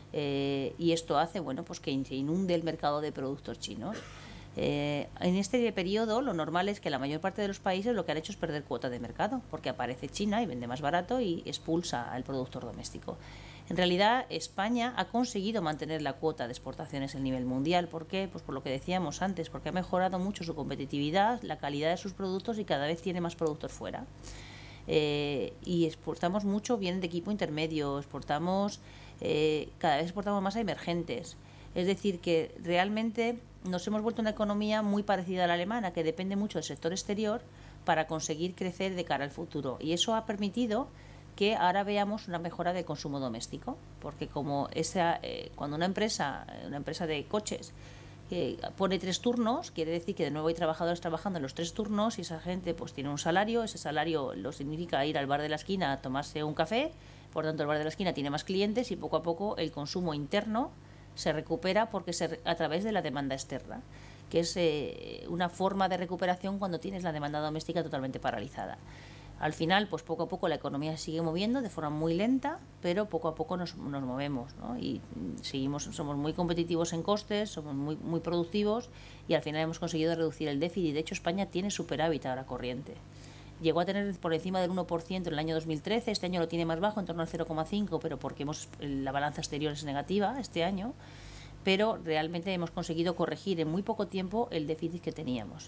Y esto hace pues que se inunde el mercado de productos chinos. En este periodo lo normal es que la mayor parte de los países lo que han hecho es perder cuota de mercado, porque aparece China y vende más barato y expulsa al productor doméstico. En realidad España ha conseguido mantener la cuota de exportaciones a nivel mundial. ¿Por qué? Pues por lo que decíamos antes, porque ha mejorado mucho su competitividad, la calidad de sus productos y cada vez tiene más productos fuera. Y exportamos mucho bien de equipo intermedio, cada vez exportamos más a emergentes. Es decir, que realmente nos hemos vuelto una economía muy parecida a la alemana, que depende mucho del sector exterior para conseguir crecer de cara al futuro. Y eso ha permitido que ahora veamos una mejora del consumo doméstico, porque como cuando una empresa de coches pone 3 turnos, quiere decir que de nuevo hay trabajadores trabajando en los 3 turnos y esa gente pues tiene un salario. Ese salario lo significa ir al bar de la esquina a tomarse un café. Por tanto, el bar de la esquina tiene más clientes y poco a poco el consumo interno se recupera a través de la demanda externa, que es una forma de recuperación cuando tienes la demanda doméstica totalmente paralizada. Al final, pues poco a poco la economía se sigue moviendo de forma muy lenta, pero poco a poco nos movemos, ¿no? Y somos muy competitivos en costes, somos muy productivos y al final hemos conseguido reducir el déficit. De hecho, España tiene superávit ahora corriente. Llegó a tener por encima del 1% en el año 2013, este año lo tiene más bajo, en torno al 0,5%, pero porque la balanza exterior es negativa este año, pero realmente hemos conseguido corregir en muy poco tiempo el déficit que teníamos.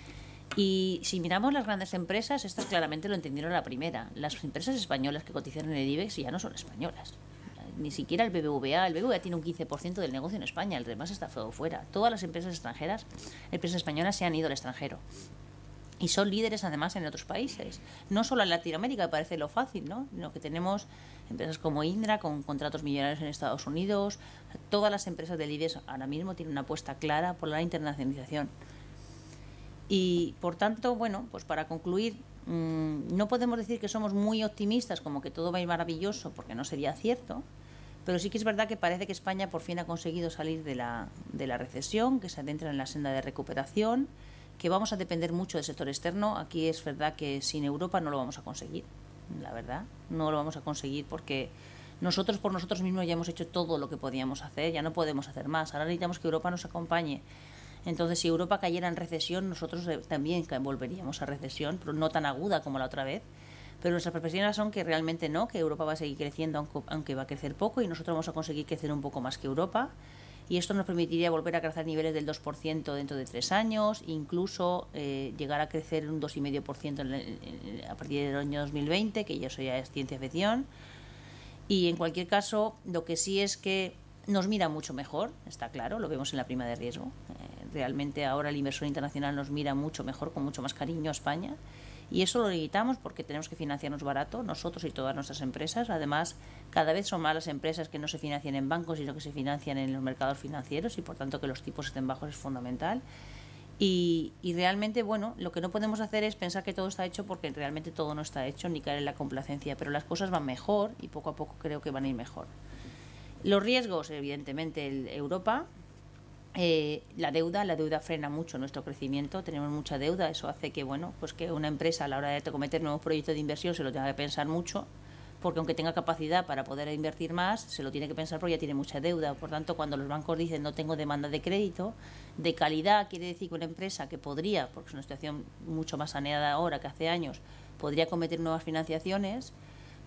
Y si miramos las grandes empresas, estas claramente lo entendieron a la primera. Las empresas españolas que cotizan en el IBEX ya no son españolas. Ni siquiera el BBVA tiene un 15% del negocio en España, el demás está todo fuera. Todas las empresas extranjeras, empresas españolas, se han ido al extranjero. Y son líderes además en otros países. No solo en Latinoamérica, que parece lo fácil, ¿no? Sino que tenemos empresas como Indra con contratos millonarios en Estados Unidos. Todas las empresas del IBEX ahora mismo tienen una apuesta clara por la internacionalización. Y por tanto, pues para concluir, no podemos decir que somos muy optimistas, como que todo va a ir maravilloso, porque no sería cierto. Pero sí que es verdad que parece que España por fin ha conseguido salir de la recesión, que se adentra en la senda de recuperación, que vamos a depender mucho del sector externo. Aquí es verdad que sin Europa no lo vamos a conseguir, la verdad, no lo vamos a conseguir porque nosotros por nosotros mismos ya hemos hecho todo lo que podíamos hacer, ya no podemos hacer más, ahora necesitamos que Europa nos acompañe. Entonces, si Europa cayera en recesión, nosotros también volveríamos a recesión, pero no tan aguda como la otra vez. Pero nuestras perspectivas son que realmente no, que Europa va a seguir creciendo, aunque va a crecer poco, y nosotros vamos a conseguir crecer un poco más que Europa. Y esto nos permitiría volver a alcanzar niveles del 2% dentro de 3 años, incluso llegar a crecer un 2,5% a partir del año 2020, que eso ya es ciencia ficción. Y en cualquier caso, lo que sí es que nos mira mucho mejor, está claro, lo vemos en la prima de riesgo. Realmente ahora el inversor internacional nos mira mucho mejor, con mucho más cariño a España. Y eso lo necesitamos porque tenemos que financiarnos barato, nosotros y todas nuestras empresas. Además, cada vez son más las empresas que no se financian en bancos, sino que se financian en los mercados financieros, y por tanto que los tipos estén bajos es fundamental. Y realmente, lo que no podemos hacer es pensar que todo está hecho, porque realmente todo no está hecho, ni caer en la complacencia. Pero las cosas van mejor y poco a poco creo que van a ir mejor. Los riesgos, evidentemente, Europa. La deuda frena mucho nuestro crecimiento, tenemos mucha deuda, eso hace que que una empresa a la hora de cometer nuevos proyectos de inversión se lo tenga que pensar mucho, porque aunque tenga capacidad para poder invertir más, se lo tiene que pensar porque ya tiene mucha deuda. Por tanto, cuando los bancos dicen no tengo demanda de crédito de calidad, quiere decir que una empresa que podría, porque es una situación mucho más saneada ahora que hace años, podría cometer nuevas financiaciones,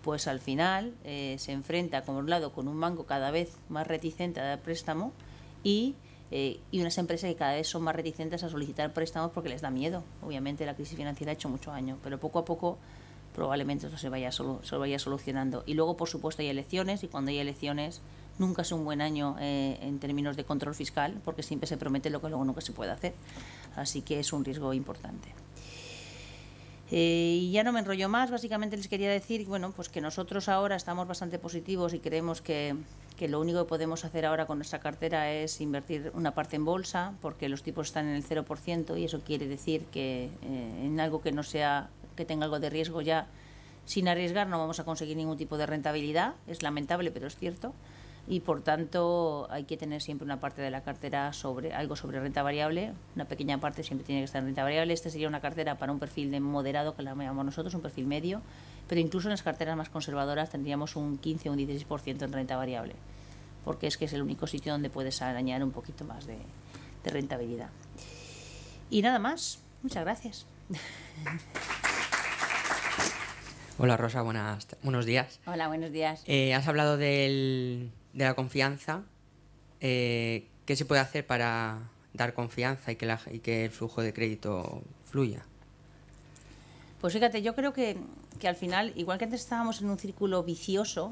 pues al final se enfrenta, por un lado, con un banco cada vez más reticente a dar préstamo y unas empresas que cada vez son más reticentes a solicitar préstamos porque les da miedo. Obviamente la crisis financiera ha hecho mucho daño, pero poco a poco probablemente eso se vaya solucionando. Y luego, por supuesto, hay elecciones, y cuando hay elecciones nunca es un buen año en términos de control fiscal, porque siempre se promete lo que luego nunca se puede hacer. Así que es un riesgo importante. Y ya no me enrollo más, básicamente les quería decir, bueno, pues que nosotros ahora estamos bastante positivos y creemos que lo único que podemos hacer ahora con nuestra cartera es invertir una parte en bolsa, porque los tipos están en el 0% y eso quiere decir que en algo que no sea, que tenga algo de riesgo ya, sin arriesgar no vamos a conseguir ningún tipo de rentabilidad. Es lamentable, pero es cierto. Y por tanto hay que tener siempre una parte de la cartera algo sobre renta variable, una pequeña parte siempre tiene que estar en renta variable. Esta sería una cartera para un perfil de moderado, que la llamamos nosotros, un perfil medio, pero incluso en las carteras más conservadoras tendríamos un 15 o un 16% en renta variable, porque es que es el único sitio donde puedes añadir un poquito más de rentabilidad. Y nada más, muchas gracias. Hola Rosa, buenos días. Hola, buenos días. Has hablado de la confianza. ¿Qué se puede hacer para dar confianza y que el flujo de crédito fluya? Pues fíjate, yo creo que al final, igual que antes estábamos en un círculo vicioso,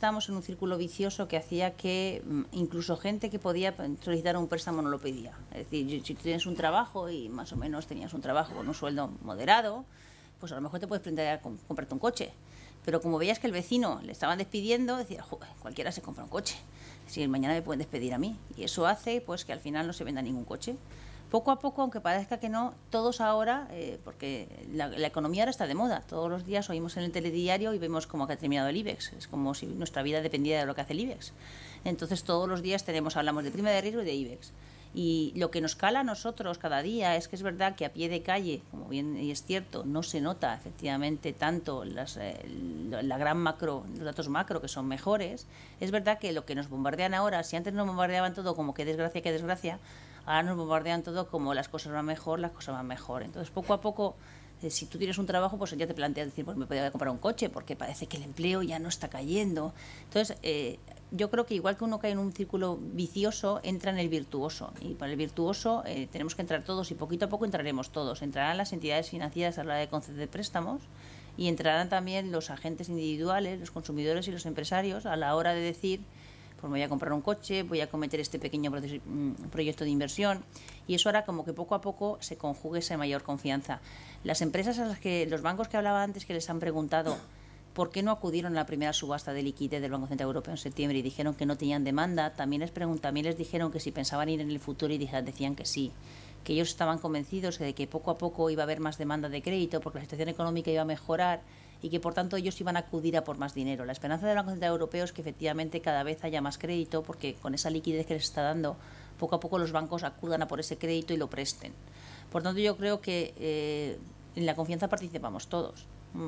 que hacía que incluso gente que podía solicitar un préstamo no lo pedía. Es decir, si tú tienes un trabajo y más o menos tenías un trabajo con un sueldo moderado, pues a lo mejor te puedes plantear comprarte un coche. Pero como veías que el vecino le estaban despidiendo, decías, cualquiera se compra un coche. Si mañana me pueden despedir a mí. Y eso hace pues que al final no se venda ningún coche. Poco a poco, aunque parezca que no, todos ahora, porque la economía ahora está de moda. Todos los días oímos en el telediario y vemos cómo ha terminado el IBEX. Es como si nuestra vida dependiera de lo que hace el IBEX. Entonces todos los días hablamos de prima de riesgo y de IBEX. Y lo que nos cala a nosotros cada día es que es verdad que a pie de calle, como bien y es cierto, no se nota efectivamente tanto la gran macro, los datos macro que son mejores. Es verdad que lo que nos bombardean ahora, si antes nos bombardeaban todo como qué desgracia, ahora nos bombardean todo como las cosas van mejor. Entonces poco a poco, si tú tienes un trabajo, pues ya te planteas decir, pues me podría comprar un coche porque parece que el empleo ya no está cayendo. Entonces yo creo que igual que uno cae en un círculo vicioso, entra en el virtuoso. Y para el virtuoso tenemos que entrar todos y poquito a poco entraremos todos. Entrarán las entidades financieras a la hora de conceder préstamos y entrarán también los agentes individuales, los consumidores y los empresarios a la hora de decir, pues me voy a comprar un coche, voy a cometer este pequeño proyecto de inversión. Y eso hará como que poco a poco se conjugue esa mayor confianza. Las empresas a las que los bancos que hablaba antes, que les han preguntado ¿por qué no acudieron a la primera subasta de liquidez del Banco Central Europeo en septiembre y dijeron que no tenían demanda? También les dijeron que si pensaban ir en el futuro y decían que sí, que ellos estaban convencidos de que poco a poco iba a haber más demanda de crédito porque la situación económica iba a mejorar y que por tanto ellos iban a acudir a por más dinero. La esperanza del Banco Central Europeo es que efectivamente cada vez haya más crédito porque con esa liquidez que les está dando, poco a poco los bancos acudan a por ese crédito y lo presten. Por tanto, yo creo que en la confianza participamos todos.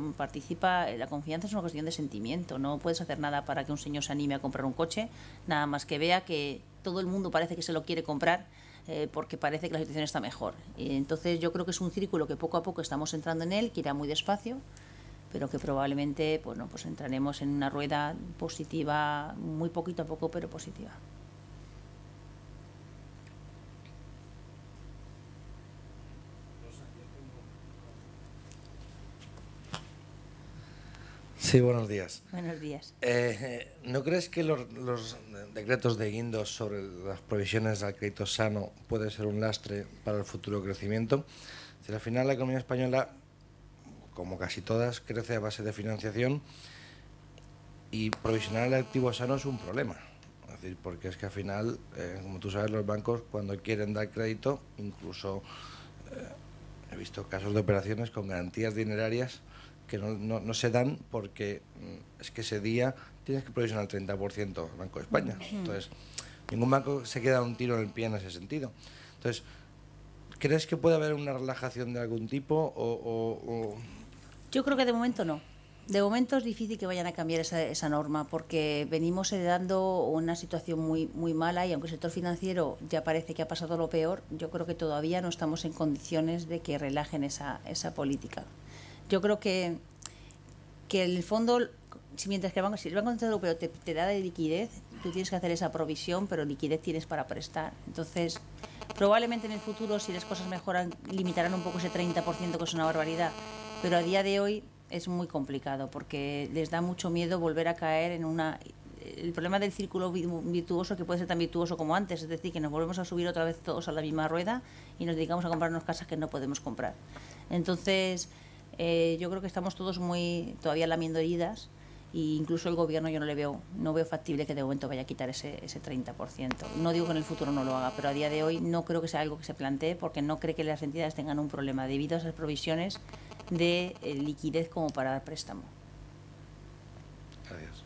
La confianza es una cuestión de sentimiento. No puedes hacer nada para que un señor se anime a comprar un coche, nada más que vea que todo el mundo parece que se lo quiere comprar porque parece que la situación está mejor. Y entonces yo creo que es un círculo que poco a poco estamos entrando en él, que irá muy despacio, pero que probablemente pues entraremos en una rueda positiva, muy poquito a poco, pero positiva. Sí, buenos días. Buenos días. ¿No crees que los decretos de Guindos sobre las provisiones al crédito sano puede ser un lastre para el futuro crecimiento? Si al final la economía española, como casi todas, crece a base de financiación y provisionar el activo sano es un problema. Es decir, porque es que al final, como tú sabes, los bancos cuando quieren dar crédito, incluso he visto casos de operaciones con garantías dinerarias que no se dan porque es que ese día tienes que provisionar el 30% el Banco de España. Entonces, ningún banco se queda un tiro en el pie en ese sentido. Entonces, ¿crees que puede haber una relajación de algún tipo o...? Yo creo que de momento no. De momento es difícil que vayan a cambiar esa norma porque venimos heredando una situación muy, muy mala y aunque el sector financiero ya parece que ha pasado lo peor, yo creo que todavía no estamos en condiciones de que relajen esa política. Yo creo que en el fondo mientras que si el Banco Central Europeo te da de liquidez, tú tienes que hacer esa provisión, pero liquidez tienes para prestar. Entonces, probablemente en el futuro, si las cosas mejoran, limitarán un poco ese 30%, que es una barbaridad. Pero a día de hoy es muy complicado porque les da mucho miedo volver a caer en el problema del círculo virtuoso, que puede ser tan virtuoso como antes, es decir, que nos volvemos a subir otra vez todos a la misma rueda y nos dedicamos a comprarnos casas que no podemos comprar. Entonces, yo creo que estamos todos todavía lamiendo heridas, e incluso el gobierno yo no veo factible que de momento vaya a quitar ese 30%. No digo que en el futuro no lo haga, pero a día de hoy no creo que sea algo que se plantee, porque no cree que las entidades tengan un problema debido a esas provisiones de liquidez como para dar préstamo. Gracias.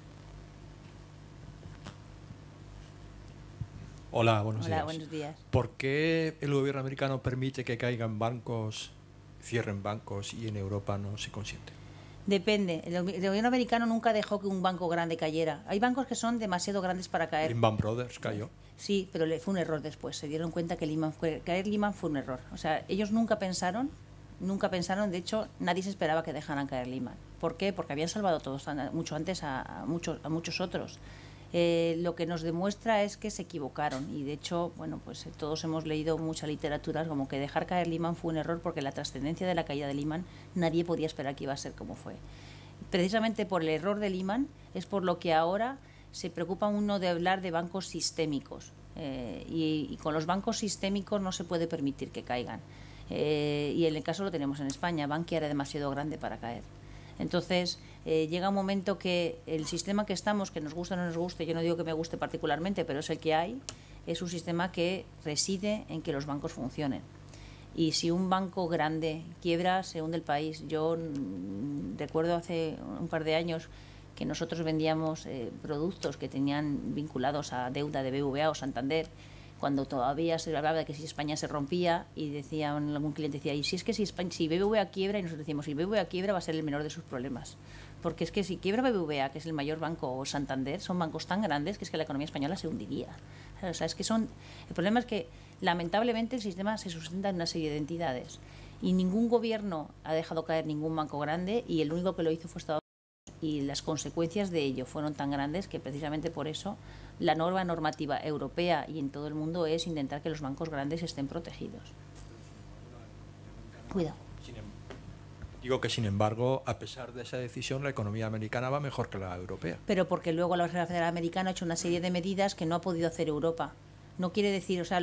Hola, buenos días. Hola, buenos días. ¿Por qué el gobierno americano permite que caigan bancos, cierren bancos, y en Europa no se consiente? Depende. El gobierno americano nunca dejó que un banco grande cayera. Hay bancos que son demasiado grandes para caer. Lehman Brothers cayó. Sí, pero fue un error después. Se dieron cuenta que caer Lehman fue un error. O sea, ellos nunca pensaron, de hecho, nadie se esperaba que dejaran caer Lehman. ¿Por qué? Porque habían salvado todos mucho antes a muchos otros. Lo que nos demuestra es que se equivocaron, y de hecho, bueno, pues todos hemos leído mucha literatura como que dejar caer Lehman fue un error, porque la trascendencia de la caída de Lehman nadie podía esperar que iba a ser como fue. Precisamente por el error de Lehman es por lo que ahora se preocupa uno de hablar de bancos sistémicos, y con los bancos sistémicos no se puede permitir que caigan, y en el caso lo tenemos en España. Bankia era demasiado grande para caer. Entonces, llega un momento que el sistema que estamos, que nos guste o no nos guste, yo no digo que me guste particularmente, pero es el que hay, es un sistema que reside en que los bancos funcionen. Y si un banco grande quiebra, se hunde el país. Yo recuerdo hace un par de años que nosotros vendíamos productos que tenían vinculados a deuda de BBVA o Santander, cuando todavía se hablaba de que si España se rompía, y algún cliente decía, y si es que si BBVA quiebra, y nosotros decíamos, si BBVA quiebra va a ser el menor de sus problemas, porque es que si quiebra BBVA, que es el mayor banco, o Santander, son bancos tan grandes que es que la economía española se hundiría. O sea, el problema es que lamentablemente el sistema se sustenta en una serie de entidades, y ningún gobierno ha dejado caer ningún banco grande, y el único que lo hizo fue Estados Unidos, y las consecuencias de ello fueron tan grandes que precisamente por eso la normativa europea y en todo el mundo es intentar que los bancos grandes estén protegidos. Cuidado. Digo que, sin embargo, a pesar de esa decisión, la economía americana va mejor que la europea. Pero porque luego la Reserva Federal Americana ha hecho una serie de medidas que no ha podido hacer Europa. No quiere decir, o sea,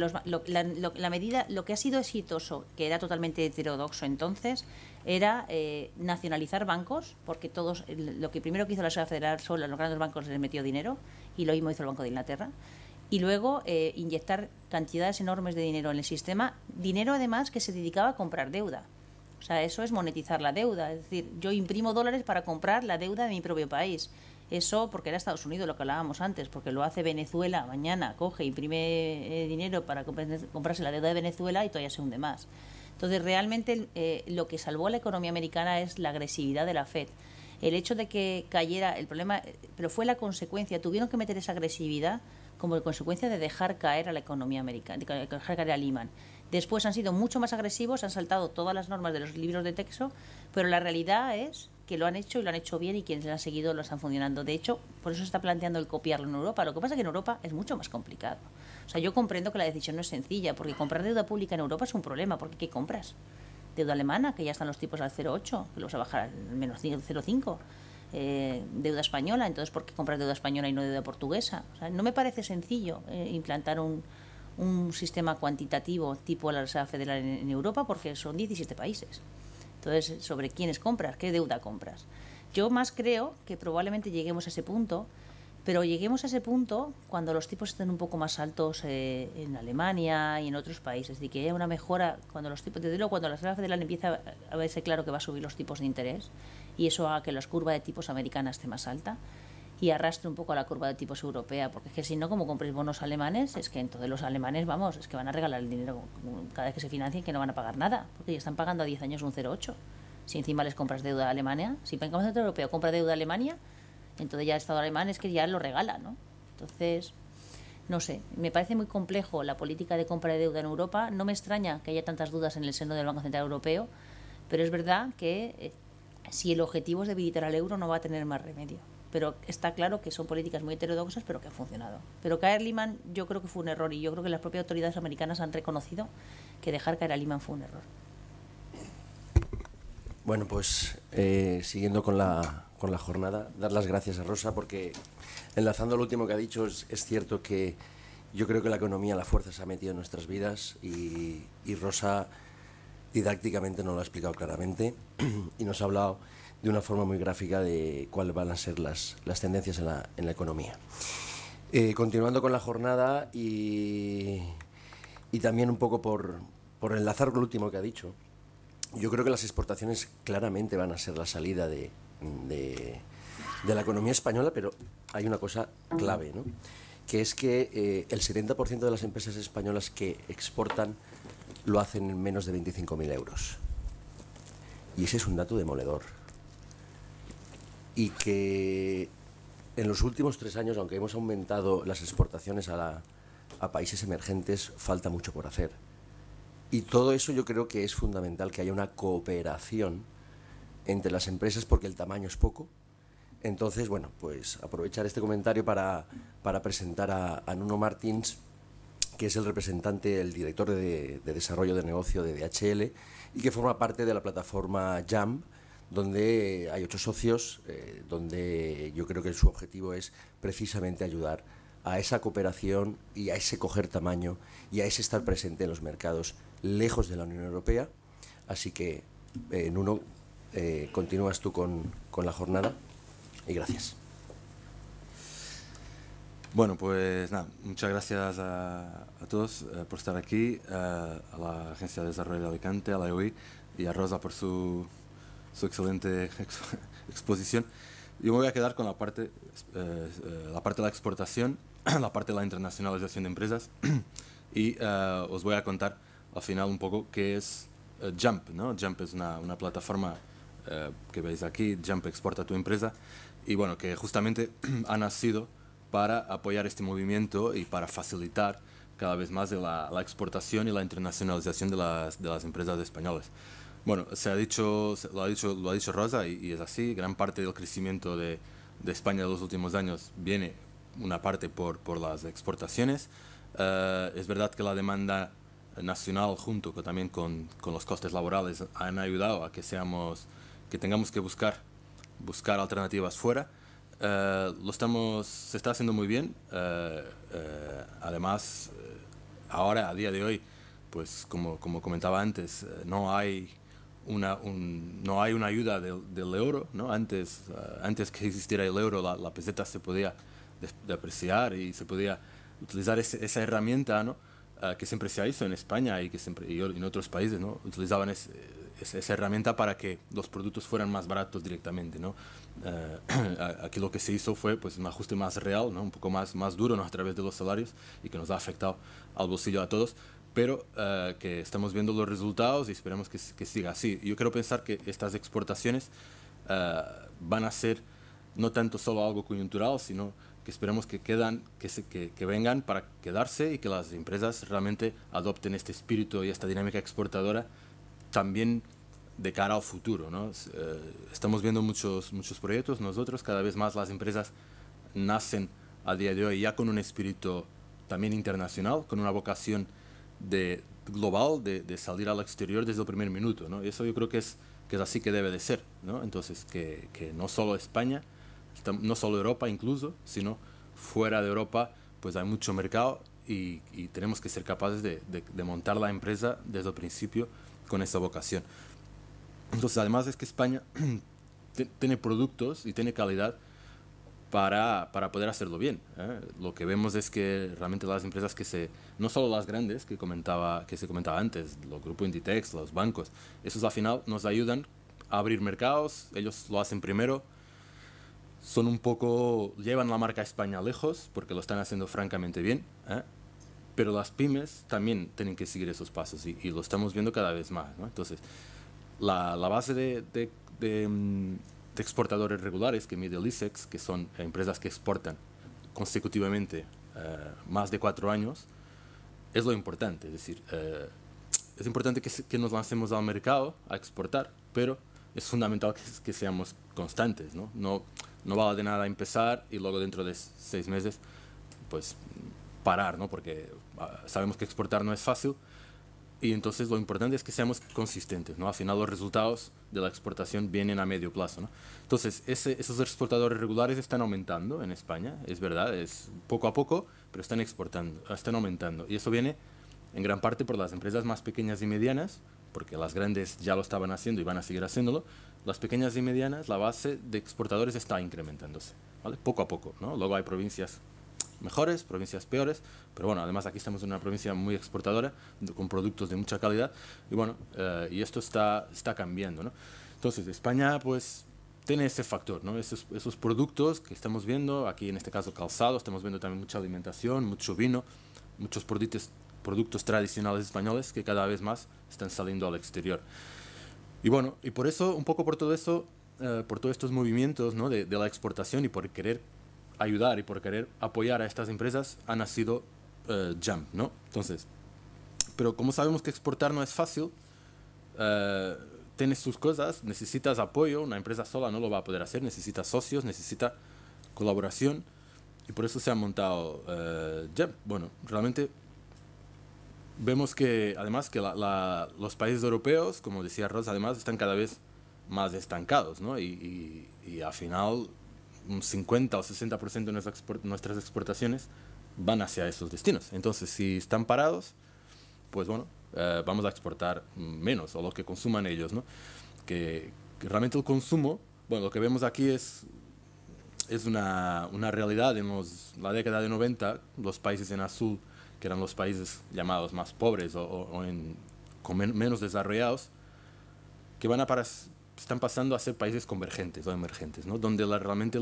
la medida, lo que ha sido exitoso, que era totalmente heterodoxo entonces, era nacionalizar bancos, porque lo que primero que hizo la Reserva Federal solo a los grandes bancos les metió dinero, y lo mismo hizo el Banco de Inglaterra, y luego inyectar cantidades enormes de dinero en el sistema, dinero además que se dedicaba a comprar deuda. O sea, eso es monetizar la deuda, es decir, yo imprimo dólares para comprar la deuda de mi propio país. Eso porque era Estados Unidos, lo que hablábamos antes, porque lo hace Venezuela, mañana coge, imprime dinero para comprarse la deuda de Venezuela y todavía se hunde más. Entonces, realmente lo que salvó a la economía americana es la agresividad de la Fed. El hecho de que cayera, el problema, pero fue la consecuencia, tuvieron que meter esa agresividad como consecuencia de dejar caer a la economía americana, de dejar caer a Lehman. Después han sido mucho más agresivos, han saltado todas las normas de los libros de texto, pero la realidad es que lo han hecho, y lo han hecho bien, y quienes lo han seguido lo están funcionando. De hecho, por eso se está planteando el copiarlo en Europa. Lo que pasa es que en Europa es mucho más complicado. O sea, yo comprendo que la decisión no es sencilla, porque comprar deuda pública en Europa es un problema, porque ¿qué compras? Deuda alemana, que ya están los tipos al 0,8, que los va a bajar al menos 0,5. Deuda española, entonces ¿por qué comprar deuda española y no deuda portuguesa? O sea, no me parece sencillo implantar un sistema cuantitativo tipo la Reserva Federal en Europa, porque son 17 países. Entonces, ¿sobre quiénes compras? ¿Qué deuda compras? Yo más creo que probablemente lleguemos a ese punto, pero lleguemos a ese punto cuando los tipos estén un poco más altos en Alemania y en otros países. Es decir, que haya una mejora cuando los tipos, desde luego, cuando la Reserva Federal empieza a verse claro que va a subir los tipos de interés, y eso haga que la curva de tipos americana esté más alta y arrastre un poco a la curva de tipos europea, porque es que si no, como compréis bonos alemanes, es que entonces los alemanes, vamos, es que van a regalar el dinero cada vez que se financien, que no van a pagar nada, porque ya están pagando a 10 años un 0,8. Si encima les compras deuda a Alemania, si el Banco Central Europeo compra deuda a Alemania, entonces ya el Estado alemán es que ya lo regala, ¿no? Entonces, no sé, me parece muy complejo la política de compra de deuda en Europa. No me extraña que haya tantas dudas en el seno del Banco Central Europeo, pero es verdad que si el objetivo es debilitar al euro, no va a tener más remedio. Pero está claro que son políticas muy heterodoxas, pero que han funcionado. Pero caer Lehman yo creo que fue un error, y yo creo que las propias autoridades americanas han reconocido que dejar caer a Lehman fue un error. Bueno, pues siguiendo con la jornada, dar las gracias a Rosa, porque enlazando lo último que ha dicho, es cierto que yo creo que la economía, la fuerza se ha metido en nuestras vidas, y Rosa didácticamente nos lo ha explicado claramente y nos ha hablado de una forma muy gráfica de cuáles van a ser las tendencias en la economía. Continuando con la jornada y también un poco por enlazar con lo último que ha dicho, yo creo que las exportaciones claramente van a ser la salida de la economía española, pero hay una cosa clave, ¿no? Que es que el 70% de las empresas españolas que exportan lo hacen en menos de 25.000 euros. Y ese es un dato demoledor. Y que en los últimos 3 años, aunque hemos aumentado las exportaciones a países emergentes, falta mucho por hacer. Y todo eso yo creo que es fundamental, que haya una cooperación entre las empresas, porque el tamaño es poco. Entonces, bueno, pues aprovechar este comentario para presentar a Nuno Martins, que es el representante, el director de desarrollo de negocio de DHL, y que forma parte de la plataforma Jump, donde hay 8 socios, donde yo creo que su objetivo es precisamente ayudar a esa cooperación y a ese coger tamaño y a ese estar presente en los mercados lejos de la Unión Europea. Así que, Nuno, continúas tú con la jornada, y gracias. Bueno, pues nada, muchas gracias a todos por estar aquí, a la Agencia de Desarrollo de Alicante, a la EOI y a Rosa por su excelente exposición. Yo me voy a quedar con la parte de la exportación, la parte de la internacionalización de empresas y os voy a contar al final un poco qué es Jump, ¿no? Jump es una plataforma que veis aquí, Jump Exporta Tu Empresa, y bueno, que justamente ha nacido para apoyar este movimiento y para facilitar cada vez más de la exportación y la internacionalización de las empresas españolas. Bueno, lo ha dicho Rosa, y es así. Gran parte del crecimiento de España en los últimos años viene una parte por las exportaciones. Es verdad que la demanda nacional, junto también con los costes laborales, han ayudado a que tengamos que buscar alternativas fuera. Se está haciendo muy bien. Además, ahora, a día de hoy, pues como comentaba antes, no hay una ayuda del euro, ¿no? Antes que existiera el euro, la peseta se podía depreciar y se podía utilizar esa herramienta, ¿no? Que siempre se hizo en España y en otros países, ¿no? Utilizaban esa herramienta para que los productos fueran más baratos directamente, ¿no? Aquí lo que se hizo fue pues un ajuste más real, ¿no? Un poco más duro, ¿no? A través de los salarios, y que nos ha afectado al bolsillo a todos, pero que estamos viendo los resultados y esperemos que siga así. Yo quiero pensar que estas exportaciones van a ser no tanto solo algo coyuntural, sino que esperemos que vengan para quedarse, y que las empresas realmente adopten este espíritu y esta dinámica exportadora también de cara al futuro, ¿no? Estamos viendo muchos proyectos. Nosotros, cada vez más las empresas nacen a día de hoy ya con un espíritu también internacional, con una vocación global de salir al exterior desde el primer minuto, ¿no? Y eso yo creo que es así que debe de ser, ¿no? Entonces, que no solo España, no solo Europa incluso, sino fuera de Europa, pues hay mucho mercado, y tenemos que ser capaces de montar la empresa desde el principio con esa vocación. Entonces, además es que España tiene productos y tiene calidad para poder hacerlo bien, ¿eh? Lo que vemos es que realmente las empresas no solo las grandes que se comentaba antes, los grupos Inditex, los bancos, esos al final nos ayudan a abrir mercados. Ellos lo hacen primero, llevan la marca España lejos porque lo están haciendo francamente bien, ¿eh? Pero las pymes también tienen que seguir esos pasos, y lo estamos viendo cada vez más, ¿no? Entonces, la base de exportadores regulares que mide el ISEX, que son empresas que exportan consecutivamente más de 4 años, es lo importante. Es decir, es importante que nos lancemos al mercado a exportar, pero es fundamental que seamos constantes, ¿no? No vale de nada empezar y luego dentro de 6 meses pues parar, ¿no? Porque sabemos que exportar no es fácil y entonces lo importante es que seamos consistentes, ¿no? Al final los resultados de la exportación vienen a medio plazo, ¿no? Entonces esos exportadores regulares están aumentando en España, es verdad, es poco a poco, pero están aumentando y eso viene en gran parte por las empresas más pequeñas y medianas, porque las grandes ya lo estaban haciendo y van a seguir haciéndolo. Las pequeñas y medianas, la base de exportadores está incrementándose, ¿vale? Poco a poco, ¿no? Luego hay provincias mejores, provincias peores, pero bueno, además aquí estamos en una provincia muy exportadora, con productos de mucha calidad, y bueno, y esto está cambiando, ¿no? Entonces, España, pues, tiene ese factor, ¿no? Esos productos que estamos viendo, aquí en este caso calzado, estamos viendo también mucha alimentación, mucho vino, muchos productos tradicionales españoles que cada vez más están saliendo al exterior. Y bueno, y por eso, un poco por todo eso, por todos estos movimientos, ¿no? de la exportación y por querer ayudar y por querer apoyar a estas empresas, ha nacido JAMP, ¿no? Entonces, pero como sabemos que exportar no es fácil, tienes sus cosas, necesitas apoyo, una empresa sola no lo va a poder hacer, necesita socios, necesita colaboración, y por eso se ha montado JAMP. Bueno, realmente vemos que además que los países europeos, como decía Rosa, además están cada vez más estancados, ¿no? Y al final un 50 o 60% de nuestras exportaciones van hacia esos destinos. Entonces, si están parados, pues bueno, vamos a exportar menos, o lo que consuman ellos, ¿no? Que realmente el consumo, bueno, lo que vemos aquí es una realidad. En la década de 90, los países en azul, que eran los países llamados más pobres con menos desarrollados, que están pasando a ser países convergentes o emergentes, ¿no? Donde realmente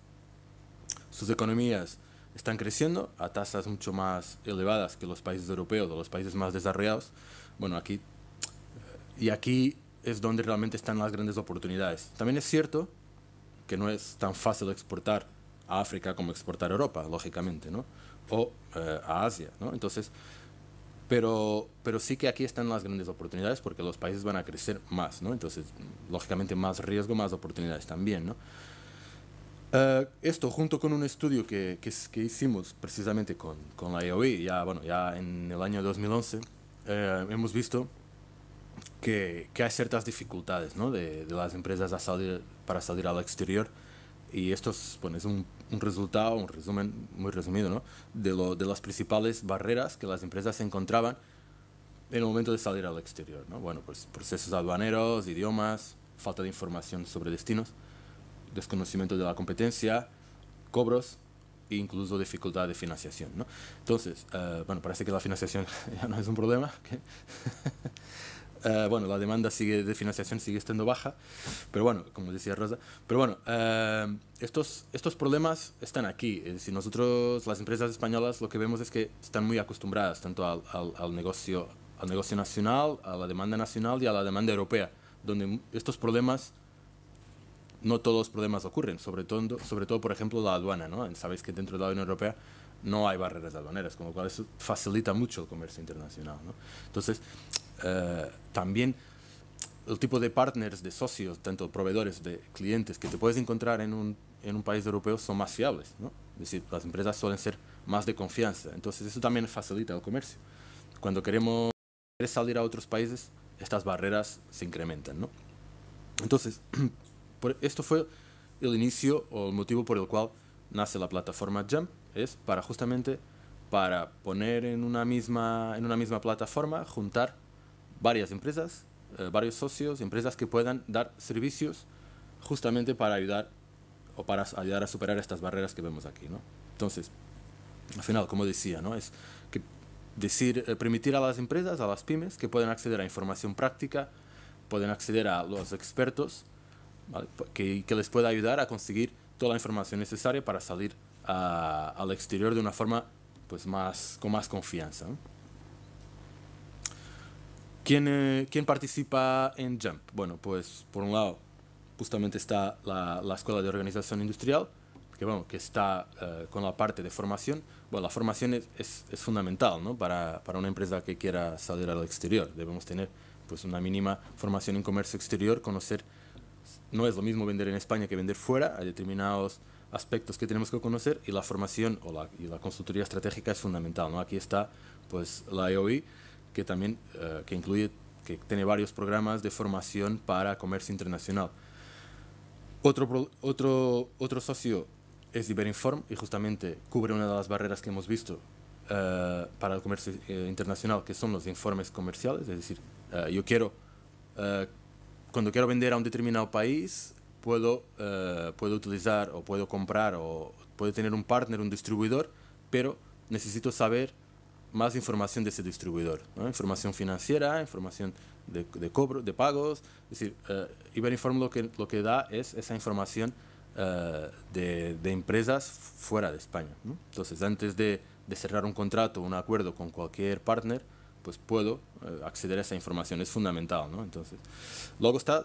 sus economías están creciendo a tasas mucho más elevadas que los países europeos o los países más desarrollados. Bueno, aquí es donde realmente están las grandes oportunidades. También es cierto que no es tan fácil exportar a África como exportar a Europa, lógicamente, ¿no? O a Asia, ¿no? Entonces, pero sí que aquí están las grandes oportunidades porque los países van a crecer más, ¿no? Entonces, lógicamente, más riesgo, más oportunidades también, ¿no? Esto junto con un estudio que hicimos precisamente con la EOI, ya en el año 2011, hemos visto que hay ciertas dificultades, ¿no? de las empresas para salir al exterior, y esto es un resultado, un resumen muy resumido, ¿no? de las principales barreras que las empresas se encontraban en el momento de salir al exterior, ¿no? Bueno, pues procesos aduaneros, idiomas, falta de información sobre destinos, desconocimiento de la competencia, cobros e incluso dificultad de financiación, ¿no? Entonces, parece que la financiación ya no es un problema. La demanda de financiación sigue estando baja, pero bueno, como decía Rosa, pero bueno, estos problemas están aquí. Es decir, nosotros, las empresas españolas, lo que vemos es que están muy acostumbradas tanto al negocio nacional, a la demanda nacional y a la demanda europea, donde estos problemas, no todos los problemas ocurren, sobre todo por ejemplo la aduana, ¿no? Sabéis que dentro de la Unión Europea no hay barreras aduaneras, con lo cual eso facilita mucho el comercio internacional, ¿no? Entonces, también el tipo de partners, de socios, tanto proveedores, de clientes que te puedes encontrar en un país europeo son más fiables, ¿no? Es decir, las empresas suelen ser más de confianza, entonces eso también facilita el comercio. Cuando queremos salir a otros países, estas barreras se incrementan, ¿no? Entonces, esto fue el inicio o el motivo por el cual nace la plataforma JAMP, es justamente para poner en una misma plataforma, juntar varias empresas, varios socios, empresas que puedan dar servicios justamente para ayudar a superar estas barreras que vemos aquí, ¿no? Entonces, al final, como decía, ¿no? Es que permitir a las empresas, a las pymes, que puedan acceder a información práctica, pueden acceder a los expertos, ¿vale? que les pueda ayudar a conseguir toda la información necesaria para salir al exterior de una forma pues con más confianza, ¿no? ¿Quién participa en JAMP? Bueno, pues por un lado justamente está la Escuela de Organización Industrial, que está con la parte de formación. Bueno, la formación es fundamental, ¿no? para una empresa que quiera salir al exterior. Debemos tener pues una mínima formación en comercio exterior, conocer no es lo mismo vender en España que vender fuera, hay determinados aspectos que tenemos que conocer y la formación y la consultoría estratégica es fundamental, ¿no? Aquí está pues la EOI, que también que tiene varios programas de formación para comercio internacional. Otro socio es Iberinform y justamente cubre una de las barreras que hemos visto para el comercio internacional, que son los informes comerciales. Es decir, cuando quiero vender a un determinado país, puedo utilizar o puedo comprar o puedo tener un partner, un distribuidor, pero necesito saber más información de ese distribuidor, ¿no? Información financiera, información de cobro, de pagos. Es decir, Iberinform lo que da es esa información de empresas fuera de España, ¿no? Entonces, antes de cerrar un contrato o un acuerdo con cualquier partner, pues puedo acceder a esa información. Es fundamental, ¿no? Entonces, luego está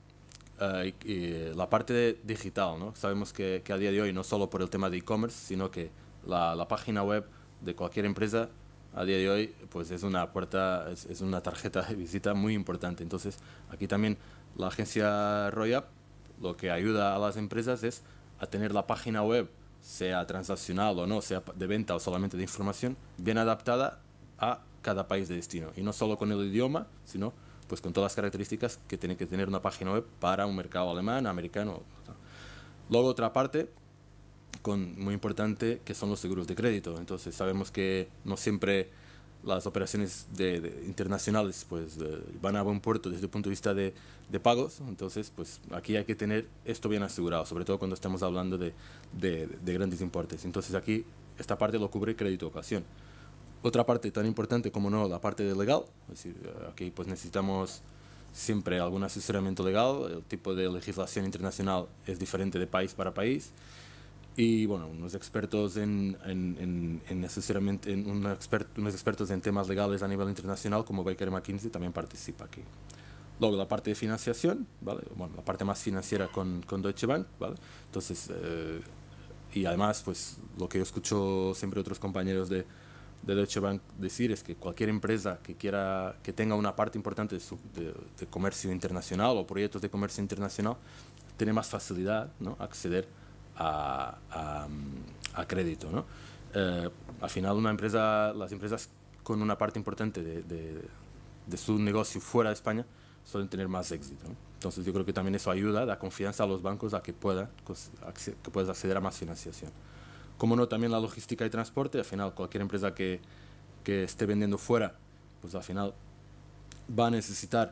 la parte digital, ¿no? Sabemos que a día de hoy, no solo por el tema de e-commerce, sino que la página web de cualquier empresa a día de hoy pues es una tarjeta de visita muy importante. Entonces, aquí también la agencia Royap lo que ayuda a las empresas es a tener la página web, sea transaccional o no, sea de venta o solamente de información, bien adaptada a cada país de destino. Y no solo con el idioma, sino pues con todas las características que tiene que tener una página web para un mercado alemán, americano. Luego otra parte muy importante, que son los seguros de crédito. Entonces sabemos que no siempre las operaciones internacionales pues van a buen puerto desde el punto de vista de pagos. Entonces pues aquí hay que tener esto bien asegurado, sobre todo cuando estamos hablando de grandes importes. Entonces aquí esta parte lo cubre Crédito Ocasión. Otra parte tan importante como no, la parte de legal, es decir, aquí pues necesitamos siempre algún asesoramiento legal. El tipo de legislación internacional es diferente de país para país. Y bueno, unos expertos en asesoramiento, unos expertos en temas legales a nivel internacional como Baker McKinsey también participa aquí. Luego la parte de financiación, ¿vale? Bueno, la parte más financiera con Deutsche Bank, ¿vale? Entonces, y además, pues lo que yo escucho siempre otros compañeros de Deutsche Bank decir es que cualquier empresa que tenga una parte importante de comercio internacional o proyectos de comercio internacional tiene más facilidad, ¿no?, acceder a crédito, ¿no? Al final las empresas con una parte importante de su negocio fuera de España suelen tener más éxito, ¿no? Entonces yo creo que también eso ayuda, da confianza a los bancos a que puedas acceder a más financiación. Como no, también la logística y transporte. Al final cualquier empresa que esté vendiendo fuera, pues al final va a necesitar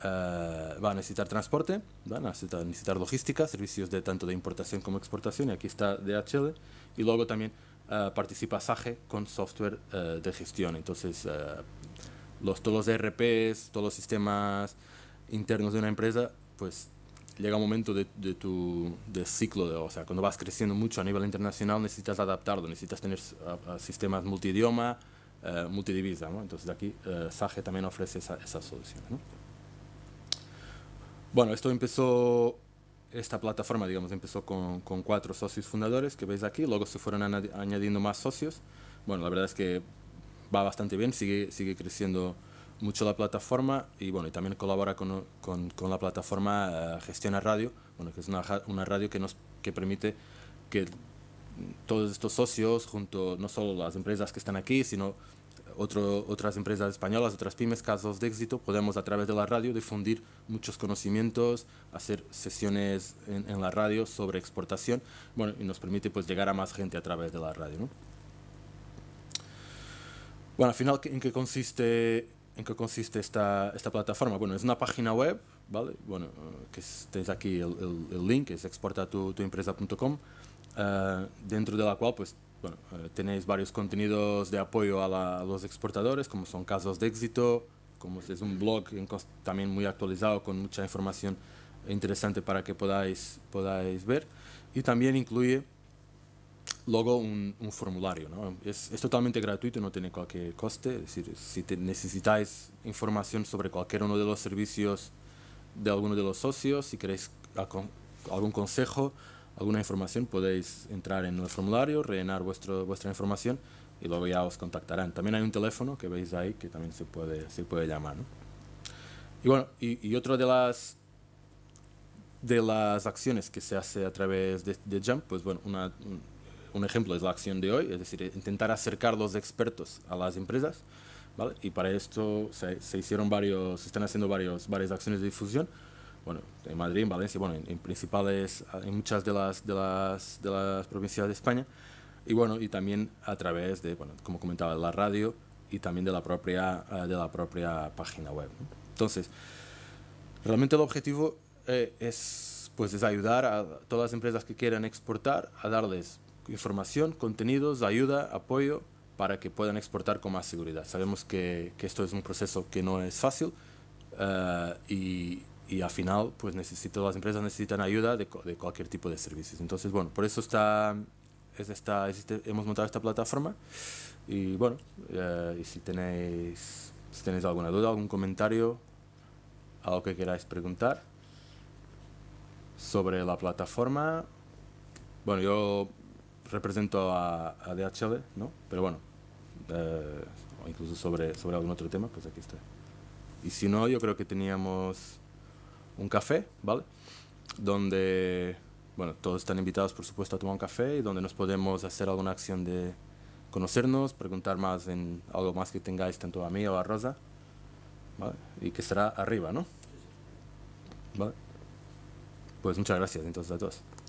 transporte, va a necesitar logística, servicios tanto de importación como exportación, y aquí está DHL, y luego también participa Sage con software de gestión. Entonces todos los ERPs, todos los sistemas internos de una empresa, pues llega un momento de ciclo, o sea, cuando vas creciendo mucho a nivel internacional necesitas adaptarlo, necesitas tener sistemas multidioma, multidivisa, ¿no? Entonces aquí Sage también ofrece esa solución, ¿no? Bueno, esta plataforma, digamos, empezó con 4 socios fundadores que veis aquí, luego se fueron añadiendo más socios. Bueno, la verdad es que va bastante bien, sigue creciendo mucho la plataforma, y bueno, y también colabora con la plataforma Gestiona Radio, bueno, que es una radio que permite que todos estos socios, junto no solo las empresas que están aquí, sino otras empresas españolas, otras pymes, casos de éxito, podemos a través de la radio difundir muchos conocimientos, hacer sesiones en la radio sobre exportación, bueno, y nos permite pues llegar a más gente a través de la radio, ¿no? Bueno, al final, ¿en qué consiste esta plataforma? Bueno, es una página web, ¿vale? Bueno, tenéis aquí el link, es exportatuempresa.com, dentro de la cual pues bueno, tenéis varios contenidos de apoyo a los exportadores, como son casos de éxito, como es un blog también muy actualizado con mucha información interesante para que podáis ver, y también incluye luego un formulario, ¿no? Es totalmente gratuito, no tiene cualquier coste. Es decir, si necesitáis información sobre cualquier uno de los servicios de alguno de los socios, si queréis algún consejo, alguna información, podéis entrar en el formulario, rellenar vuestra información y luego ya os contactarán. También hay un teléfono que veis ahí que también se puede llamar, ¿no? Y bueno, y otro de de las acciones que se hace a través de Jump, pues bueno, un ejemplo es la acción de hoy, es decir, intentar acercar los expertos a las empresas, ¿vale? Y para esto se están haciendo varias acciones de difusión, bueno, en Madrid, en Valencia, bueno, en muchas de las provincias de España, y bueno, y también a través de, bueno, como comentaba, la radio y también de la propia página web, ¿no? Entonces, realmente el objetivo es ayudar a todas las empresas que quieran exportar, a darles información, contenidos, ayuda, apoyo para que puedan exportar con más seguridad. Sabemos que esto es un proceso que no es fácil y al final pues las empresas necesitan ayuda de cualquier tipo de servicios. Entonces, bueno, por eso hemos montado esta plataforma y bueno, y si tenéis alguna duda, algún comentario, algo que queráis preguntar sobre la plataforma. Bueno, yo represento a DHL, ¿no? Pero bueno, o incluso sobre algún otro tema, pues aquí estoy. Y si no, yo creo que teníamos un café, ¿vale? Donde, bueno, todos están invitados, por supuesto, a tomar un café y donde nos podemos hacer alguna acción de conocernos, preguntar más en algo más que tengáis tanto a mí o a Rosa, ¿vale? Y que será arriba, ¿no? ¿Vale? Pues muchas gracias entonces a todos.